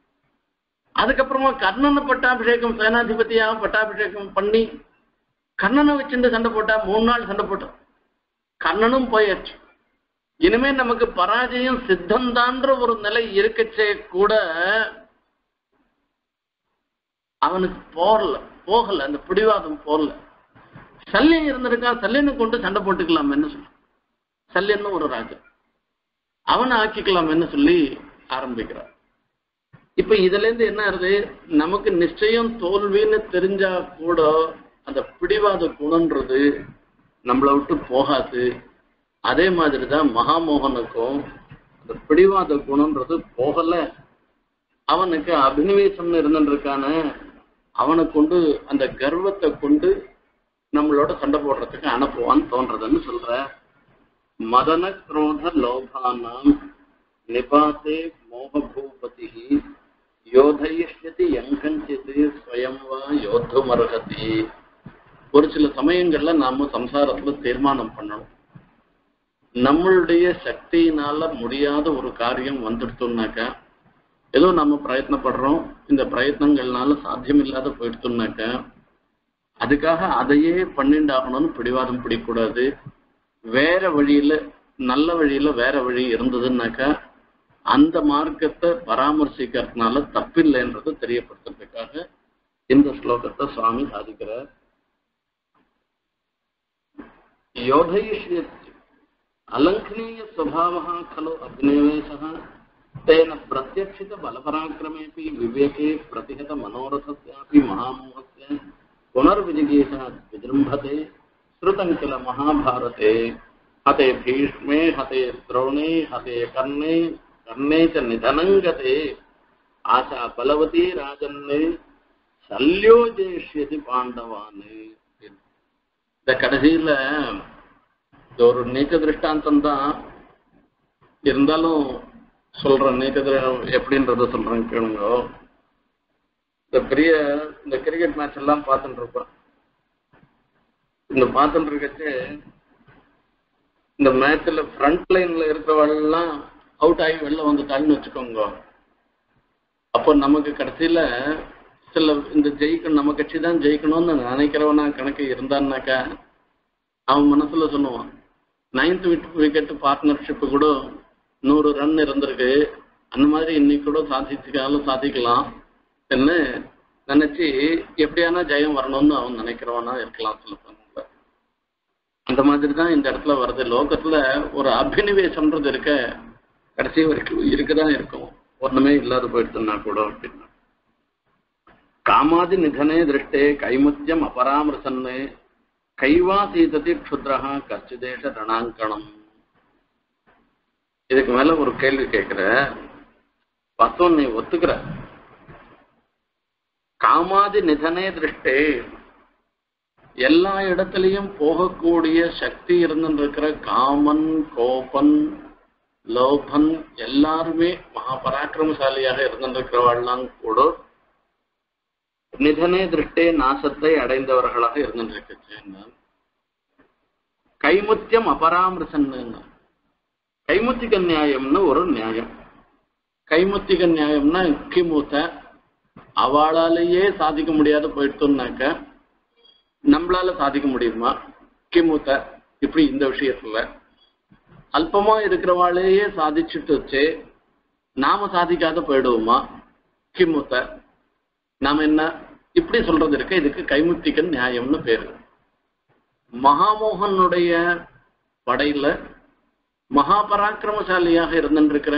அதுக்கப்புறமா கர்ணனை பட்டாபிஷேகம் சேனாதிபதியாக பட்டாபிஷேகம் பண்ணி கர்ணனை வச்சுட்டு சண்டை போட்டா 3 நாள் சண்டை போட்டோம். கர்ணனும் போயாச்சு. இனிமே நமக்கு பராஜயம் சித்தந்தான்ற ஒரு நிலை இருக்கச்சே கூட அவனுக்கு போகல அந்த பிடிவாதம் போகல. சல்லியன் இருந்திருக்கான், சல்லியனை கொண்டு சண்டை போட்டுக்கலாம் என்ன சொல்லி, சல்லியன்னு ஒரு ராஜா அவனை ஆக்கிக்கலாம் என்ன சொல்லி ஆரம்பிக்கிறார். இப்ப இதுல இருந்து என்ன ஆகுது, நமக்கு நிச்சயம் தோல்வின்னு தெரிஞ்சா கூட அந்த பிடிவாத குணன்றது நம்மளை விட்டு போகாது. அதே மாதிரிதான் மகாமோகனுக்கும் அந்த பிடிவாத குணன்றது போகல. அவனுக்கு அபினிவேசம் இருந்துருக்கான அவனை கொண்டு அந்த கர்வத்தை கொண்டு நம்மளோட சண்டை போடுறதுக்கு அனுப்புவான்னு தோன்றதுன்னு சொல்ற. மதன குரோத லோபானாம் நிபாத்தே மோகபூபதி யோதயிஷ்யதி எங்கஞ்சித் ஸ்வயம்வா யோத்துமர்ஹதி. ஒரு சில சமயங்கள்ல நாம சம்சாரத்துல தீர்மானம் பண்ணணும். நம்மளுடைய சக்தியினால முடியாத ஒரு காரியம் வந்துடுத்தோம்னாக்கா, ஏதோ நம்ம பிரயத்னப்படுறோம், இந்த பிரயத்னங்கள்னால சாத்தியம் இல்லாத போயிடுத்தோம்னாக்கா அதுக்காக அதையே பண்ணிண்டாகணும்னு பிடிவாதம் பிடிக்கூடாது. வேற வழியில நல்ல வழியில வேற வழி இருந்ததுன்னாக்கா அந்த மார்க்கத்தை பராமர்சிக்கிறதுனால தப்பில்லைன்றது தெரியப்படுத்துறதுக்காக இந்த ஸ்லோகத்தை சுவாமி சாதிக்கிறார். யோதயிஷ்யதி अलंघनीय स्वभाव खलु अभिनिवेश तेन प्रत्यक्षित बलपराक्रमेपि विवेके प्रतिहत मनोरथस्यापि महामोहस्य पुनर्विजिगीषः विजृंभते श्रुतं किल महाभारते हते भीष्मे हते द्रोणे हते कर्णे कर्णे च निधनं गते आशा बलवती राजन्ने शल्योजेष्यति पांडवान्. இந்த கடைசியில ஒரு நீச்ச திருஷ்டாந்தம் தான் இருந்தாலும் சொல்றேன். நீச்ச எப்படின்றத சொல்றேன் கேளுங்க. இந்த கிரிக்கெட் மேட்ச் எல்லாம் பார்த்துட்டு இருப்பேன். இந்த பார்த்துட்டு இருக்கச்சு இந்த மேட்ச்ல ஃப்ரண்ட் லைன்ல இருக்கிறவெல்லாம் அவுட் ஆகி வெளில வந்துட்டாங்கன்னு வச்சுக்கோங்க. அப்போ நமக்கு கடைசியில சில இந்த ஜெயிக்கணும், நம்ம கட்சி தான் ஜெயிக்கணும்னு நினைக்கிறவனா கணக்கு இருந்தான்னாக்கா அவன் மனசுல சொல்லுவான், 9th விக்கெட் பார்ட்னர்ஷிப்பு கூட 100 ரன் இருந்திருக்கு, அந்த மாதிரி இன்னைக்கு கூட சாதிக்கலாம் என்ன நினைச்சு எப்படியானா ஜெயம் வரணும்னு அவன் நினைக்கிறவனா இருக்கலாம் சில சமயத்துல. அந்த மாதிரி தான் இந்த இடத்துல வருது. லோகத்துல ஒரு அபினிவேசம்ன்றது இருக்க கடைசி வரைக்கும் இருக்குதான் இருக்கும், ஒண்ணுமே இல்லாத போயிடுச்சுன்னா கூட. அப்படின்னா காமாதி நிதனே திருஷ்டே கைமுத்தியம் அபராமிருசன்னு கைவா சீததி க்ஷுத்ரஹா கச்சிதேஷ ரணாங்கணம். இதுக்கு மேல ஒரு கேள்வி கேட்கிற, பார்த்தோம் நீ ஒத்துக்கிற காமாதி நிதனே திருஷ்டே எல்லா இடத்துலயும் போகக்கூடிய சக்தி இருந்துருக்கிற காமன் கோபன் லோபன் எல்லாருமே மகாபராக்கிரமசாலியாக இருந்திருக்கிறவெல்லாம் கூட நிதனே திருஷ்டே நாசத்தை அடைந்தவர்களாக இருந்திருக்கு. கைமுத்தியம் அபராமிருசன், கைமுத்திக நியாயம்னு ஒரு நியாயம். கைமுத்திக நியாயம்னா கிமுத்த அவளாலேயே சாதிக்க முடியாத போயிட்டோம்னாக்க நம்மளால சாதிக்க முடியுமா? கிமுத்த இப்படி இந்த விஷயத்துல அல்பமா இருக்கிறவாளையே சாதிச்சுட்டு வச்சு நாம சாதிக்காத போயிடுவோமா? கிமுத்த நாம என்ன இப்படி சொல்றது இருக்க, இதுக்கு கைமுத்திக நியாயம்னு பேரு. மகாமோகனுடைய படையில மகாபராக்கிரமசாலியாக இருந்திருக்கிற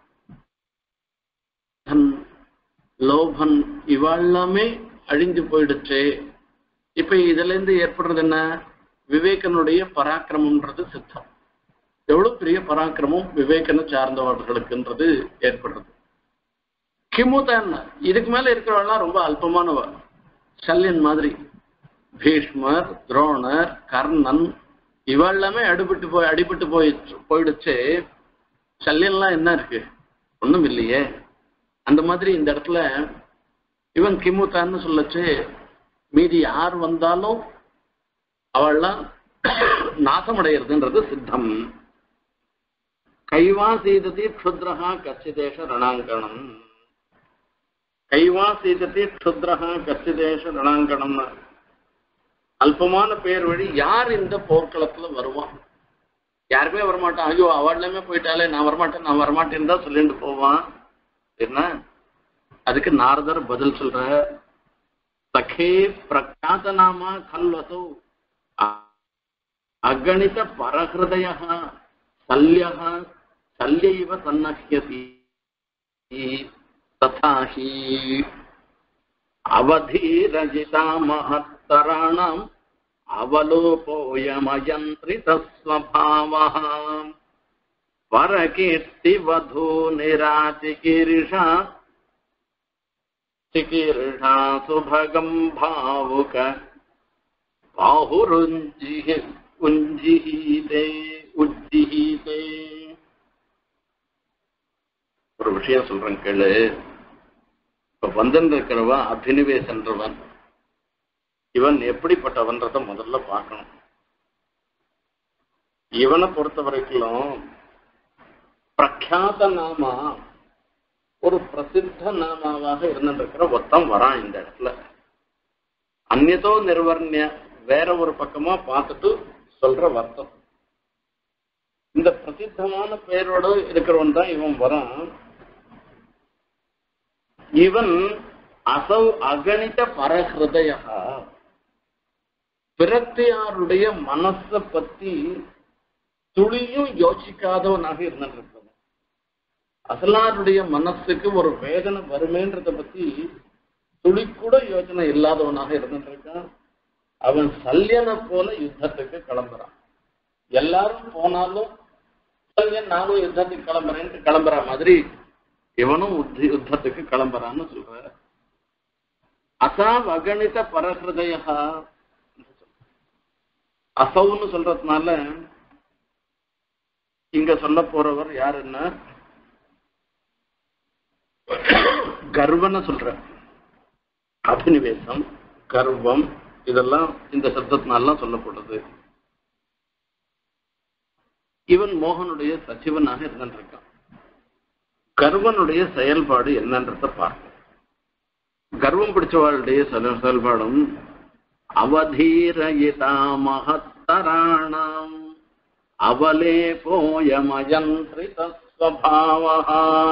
லோபன் இவெல்லாமே அழிஞ்சு போயிடுச்சு. இப்ப இதுல இருந்து ஏற்படுறது என்ன? விவேகனுடைய பராக்கிரமம்ன்றது சித்தம். எவ்வளவு பெரிய பராக்கிரமம் விவேகனை சார்ந்தவர்களுக்குன்றது ஏற்படுறது. கிமுதான் இதுக்கு மேல இருக்கிறவெல்லாம் ரொம்ப அல்பமானவ. சல்யன் மாதிரி பீஷ்மர் துரோணர் கர்ணன் இவெல்லாமே அடிபட்டு போயிடுச்சு. சல்யன்லாம் என்ன இருக்கு? ஒண்ணும் இல்லையே. அந்த மாதிரி இந்த இடத்துல இவன் கிமுத்தான்னு சொல்லச்சு மீதி யார் வந்தாலும் அவள்லாம் நாசமடைகிறதுன்றது சித்தம். கைவா சீததி க்ஷுத்ரஹா கச்சிதேஷ ரணாங்கணம். கைவா சீதத்தை க்ஷுத்ரஹா கச்சிதேஷ ரணாங்கணம்னு அல்பமான பேர் வழி யார் இந்த போர்க்களத்துல வருவான்? யாருமே வரமாட்டான். ஐயோ அவள்லாமே போயிட்டாலே நான் வரமாட்டேன்னு தான் சொல்லிட்டு போவான். என்ன அதுக்கு நாரதர் பதில் சொல்ற, சகே பிரக்யாத நாமா கல்வசோ அகணித பரஹிருதய சல்ய சல்யைவ சன்னஹ்யதி ததாஹி அவதீரஜிதா மஹத்தராணாம் அவலோபோயமயந்திரிதஸ்வபாவः பரகீர்த்திவதூ நிராதிகீர்ஷா சிகீர்ஷா சுபகம் பாவுக பாஹுருஞ்சிஹி உஞ்சிஹீதே உஜ்ஜிஹீதே. ஒரு விஷயம் சொல்றேன் கேளு. இப்ப வந்தன் இருக்கிறவன் அபினிவேசன்றவன், இவன் எப்படிப்பட்டவன்றத முதல்ல பார்க்கணும். இவனை பொறுத்த வரைக்கும் பிரக்யாத நாமா, ஒரு பிரசித்த நாமாவாக இருந்துருக்கிற ஒருத்தன் வரான் இந்த இடத்துல. அந்நியதோ நிர்வர்ணிய, வேற ஒரு பக்கமா பார்த்துட்டு சொல்ற வர்த்தம். இந்த பிரசித்தமான பெயரோடு இருக்கிறவன் தான் இவன் வரான். இவன் அசௌ அகணித பரஹிருதய, பிரத்தியாருடைய மனசை பத்தி துளியும் யோசிக்காதவனாக இருந்திருக்கிறவன். அசலாருடைய மனசுக்கு ஒரு வேதனை வருமேன்றத பத்தி துளி கூட யோசனை இல்லாதவனாக இருந்திருக்கான். அவன் சல்யனை போல யுத்தத்துக்கு கிளம்புறான். எல்லாரும் போனாலும் சல்யன் நானும் யுத்தத்துக்கு கிளம்புறேன்ட்டு கிளம்புற மாதிரி இவனும் யுத்தத்துக்கு கிளம்புறான்னு சொல்ற. அசாவ் அகணித பரஹிருதய, அசவுன்னு சொல்றதுனால இங்க சொல்ல போறவர் யாருன்னா கர்வன்னு சொல்ற. அபினிவேசம், கர்வம் இதெல்லாம் இந்த சப்தத்தினாலாம் சொல்லப்படுது. இவன் மோகனுடைய சச்சிவனாக இருந்திருக்கான். கர்வனுடைய செயல்பாடு என்னன்றத பார்ப்போம். கர்வம் பிடிச்சவாளுடைய செயல்பாடும் அவதீரயிதா மஹத்தராணாம் அவலேபோயமயந்திரிதஸ்வபாவः.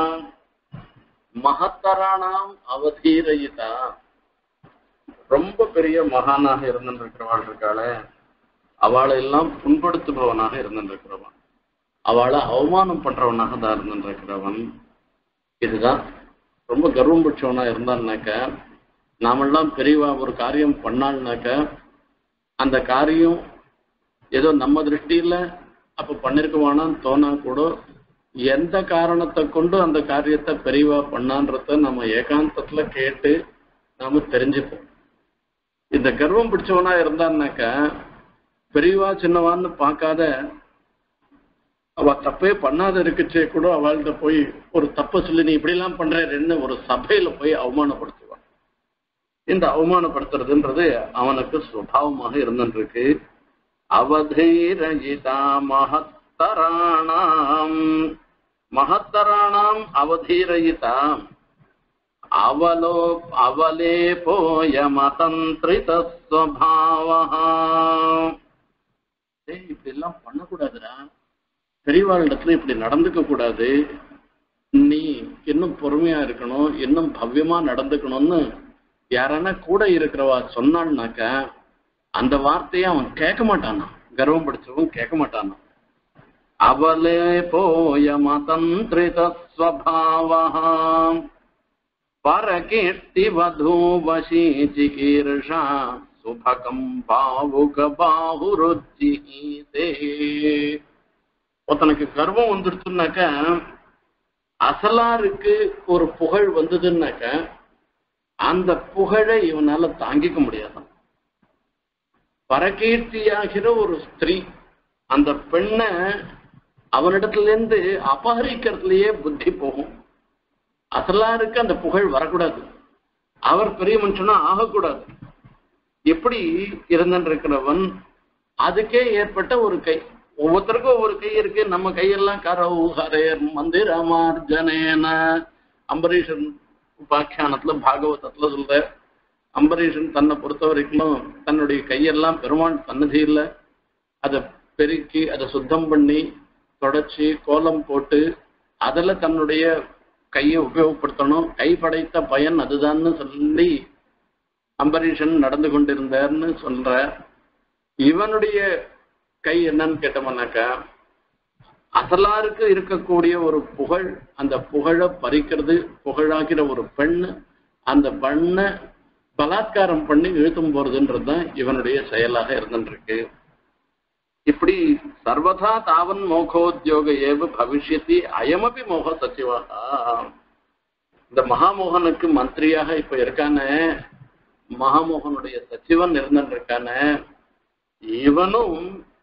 மஹத்தராணாம் அவதீரயிதா, ரொம்ப பெரிய மகானாக இருந்திருக்கிறவாள் இருக்காளே, அவளை எல்லாம் புண்படுத்துபவனாக இருந்திருக்கிறவன், அவளை அவமானம் பண்றவனாக தான் இருந்திருக்கிறவன். இதுதான் ரொம்ப கர்வம் பிடிச்சவனா இருந்தான்னாக்க, நாமெல்லாம் பெரியவா ஒரு காரியம் பண்ணாள்னாக்க அந்த காரியம் ஏதோ நம்ம திருஷ்டியில அப்ப பண்ணிருக்குவானான்னு தோணா கூட, எந்த காரணத்தை கொண்டு அந்த காரியத்தை பெரியவா பண்ணான்றத நம்ம ஏகாந்தத்துல கேட்டு நாம தெரிஞ்சுப்போம். இந்த கர்வம் பிடிச்சவனா இருந்தான்னாக்க பெரியவா சின்னவான்னு பார்க்காத, அவ தப்பே பண்ணாத இருக்குச்சே கூட அவள்கிட்ட போய் ஒரு தப்ப சொல்லி நீ இப்படி எல்லாம் பண்றேன்னு ஒரு சபையில போய் அவமானப்படுத்துவான். இந்த அவமானப்படுத்துறதுன்றது அவனுக்கு சுபாவமாக இருந்துருக்கு. அவதீரயிதா மஹத்தராணாம், மஹத்தராணாம் அவதீரயிதா அவலேபோயமதந்திரிதஸ்வபாவः. இப்படி எல்லாம் பண்ணக்கூடாதுடா, பெரியவாளிடத்துல இப்படி நடந்துக்க கூடாது, நீ இன்னும் பொறுமையா இருக்கணும், இன்னும் பவ்யமா நடந்துக்கணும்னு யாரானா கூட இருக்கிறவா சொன்னான்னாக்க அந்த வார்த்தையை அவன் கேட்க மாட்டானா. கர்வம் படிச்சவன் கேட்க மாட்டானா. அவலேபோயமதந்திரிதஸ்வபாவः பரகீர்த்திவதூ வசீசிகீர்ஷா சுபகம் பாவுக பாஹுருஜ்ஜிஹீதே. ஒருத்தனுக்கு கர்வம் வந்துடுச்சுன்னாக்க, அசலாருக்கு ஒரு புகழ் வந்ததுன்னாக்க அந்த புகழை இவனால தாங்கிக்க முடியாதான். பரகீர்த்தியாகிற ஒரு ஸ்திரீ, அந்த பெண்ணை அவனிடத்துல இருந்து அபகரிக்கிறதுலயே புத்தி போகும். அசலாருக்கு அந்த புகழ் வரக்கூடாது, அவர் பெரிய மனுஷனா ஆகக்கூடாது. எப்படி இருந்திருக்கிறவன் அதுக்கே ஏற்பட்ட ஒரு கை, ஒவ்வொருத்தருக்கும் ஒவ்வொரு கை இருக்கு. நம்ம கையெல்லாம் கரவு ஹரேர் மந்திரமார்ஜனேன, அம்பரீஷன் உபாக்கியானத்துல பாகவதத்துல சொல்ற அம்பரீஷன் தன்னை பொறுத்த வரைக்கும் தன்னுடைய கையெல்லாம் பெருமாள் சன்னதியில அதை பெருக்கி அதை சுத்தம் பண்ணி தொடச்சி கோலம் போட்டு அதில் தன்னுடைய கையை உபயோகப்படுத்தணும், கை படைத்த பயன் அதுதான்னு சொல்லி அம்பரீஷன் நடந்து கொண்டிருந்தார்னு சொல்ற. இவனுடைய கை என்னன்னு கேட்டோம்னாக்கா அசலாருக்கு இருக்கக்கூடிய ஒரு புகழ், அந்த புகழை பறிக்கிறது, புகழாகிற ஒரு பெண் அந்த பெண்ணை பலாத்காரம் பண்ணி இழுத்தும் போறதுன்றது தான் இவனுடைய செயலாக இருந்துருக்கு. இப்படி சர்வதா தாவன் மோகோத்யோக ஏவ பவிஷ்யத்தி அயமபி மோக சச்சிவாக. இந்த மகாமோகனுக்கு மந்திரியாக இப்ப இருக்கானே, மகாமோகனுடைய சச்சிவன் இருக்கானே, இவனும்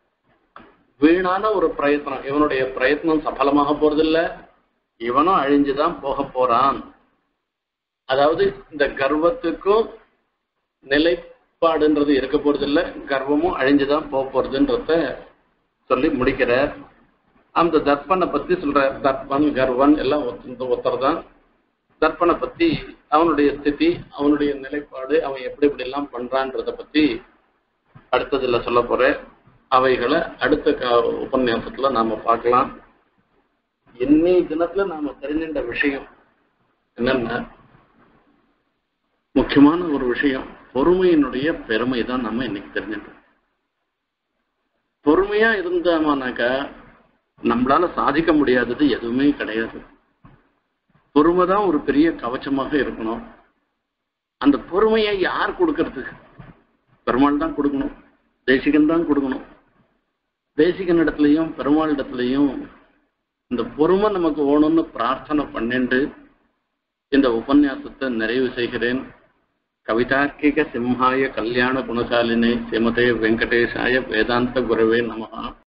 வீணான ஒரு பிரயத்னம், இவனுடைய பிரயத்னம் சபலமாக போறதில்லை, இவனும் அழிஞ்சுதான் போக போறான். அதாவது இந்த கர்வத்துக்கும் நிலைப்பாடுன்றது இருக்க போறதில்லை, கர்வமும் அழிஞ்சுதான் போக போறதுன்றத சொல்லி முடிக்கிறார். அந்த தர்ப்பனை பத்தி சொல்ற. தர்ப்பன் கர்வன் எல்லாம் ஒருத்தர் தான். தர்ப்பனை பத்தி அவனுடைய ஸ்திதி, அவனுடைய நிலைப்பாடு, அவன் எப்படி இப்படி எல்லாம் பண்றான்றத பத்தி அடுத்ததுல சொல்ல போற. அவைகளை அடுத்த உபன்யாசத்துல நாம பார்க்கலாம். இன்னைய தினத்துல நாம தெரிஞ்சின்ற விஷயம் என்னன்னா, முக்கியமான ஒரு விஷயம், பொறுமையினுடைய பெருமை தான் நம்ம இன்னைக்கு தெரிஞ்சிட்டோம். பொறுமையா இருந்தோம்னாக்கா நம்மளால சாதிக்க முடியாதது எதுவுமே கிடையாது. பொறுமை தான் ஒரு பெரிய கவச்சமாக இருக்கணும். அந்த பொறுமையை யார் கொடுக்கறது? பெருமாள் தான் கொடுக்கணும், தேசிகன் தான் கொடுக்கணும். தேசிகன் இடத்துலையும் பெருமாள் இடத்துலையும் இந்த பொறுமை நமக்கு வேணும்னு பிரார்த்தனை பண்ணிட்டு இந்த உபன்யாசத்தை நிறைவு செய்கிறேன். கவிதார்க்கிக சிம்ஹாய கல்யாண குணசாலினே ஸ்ரீமதே வெங்கடேஷாய வேதாந்த குரவே நமஹ.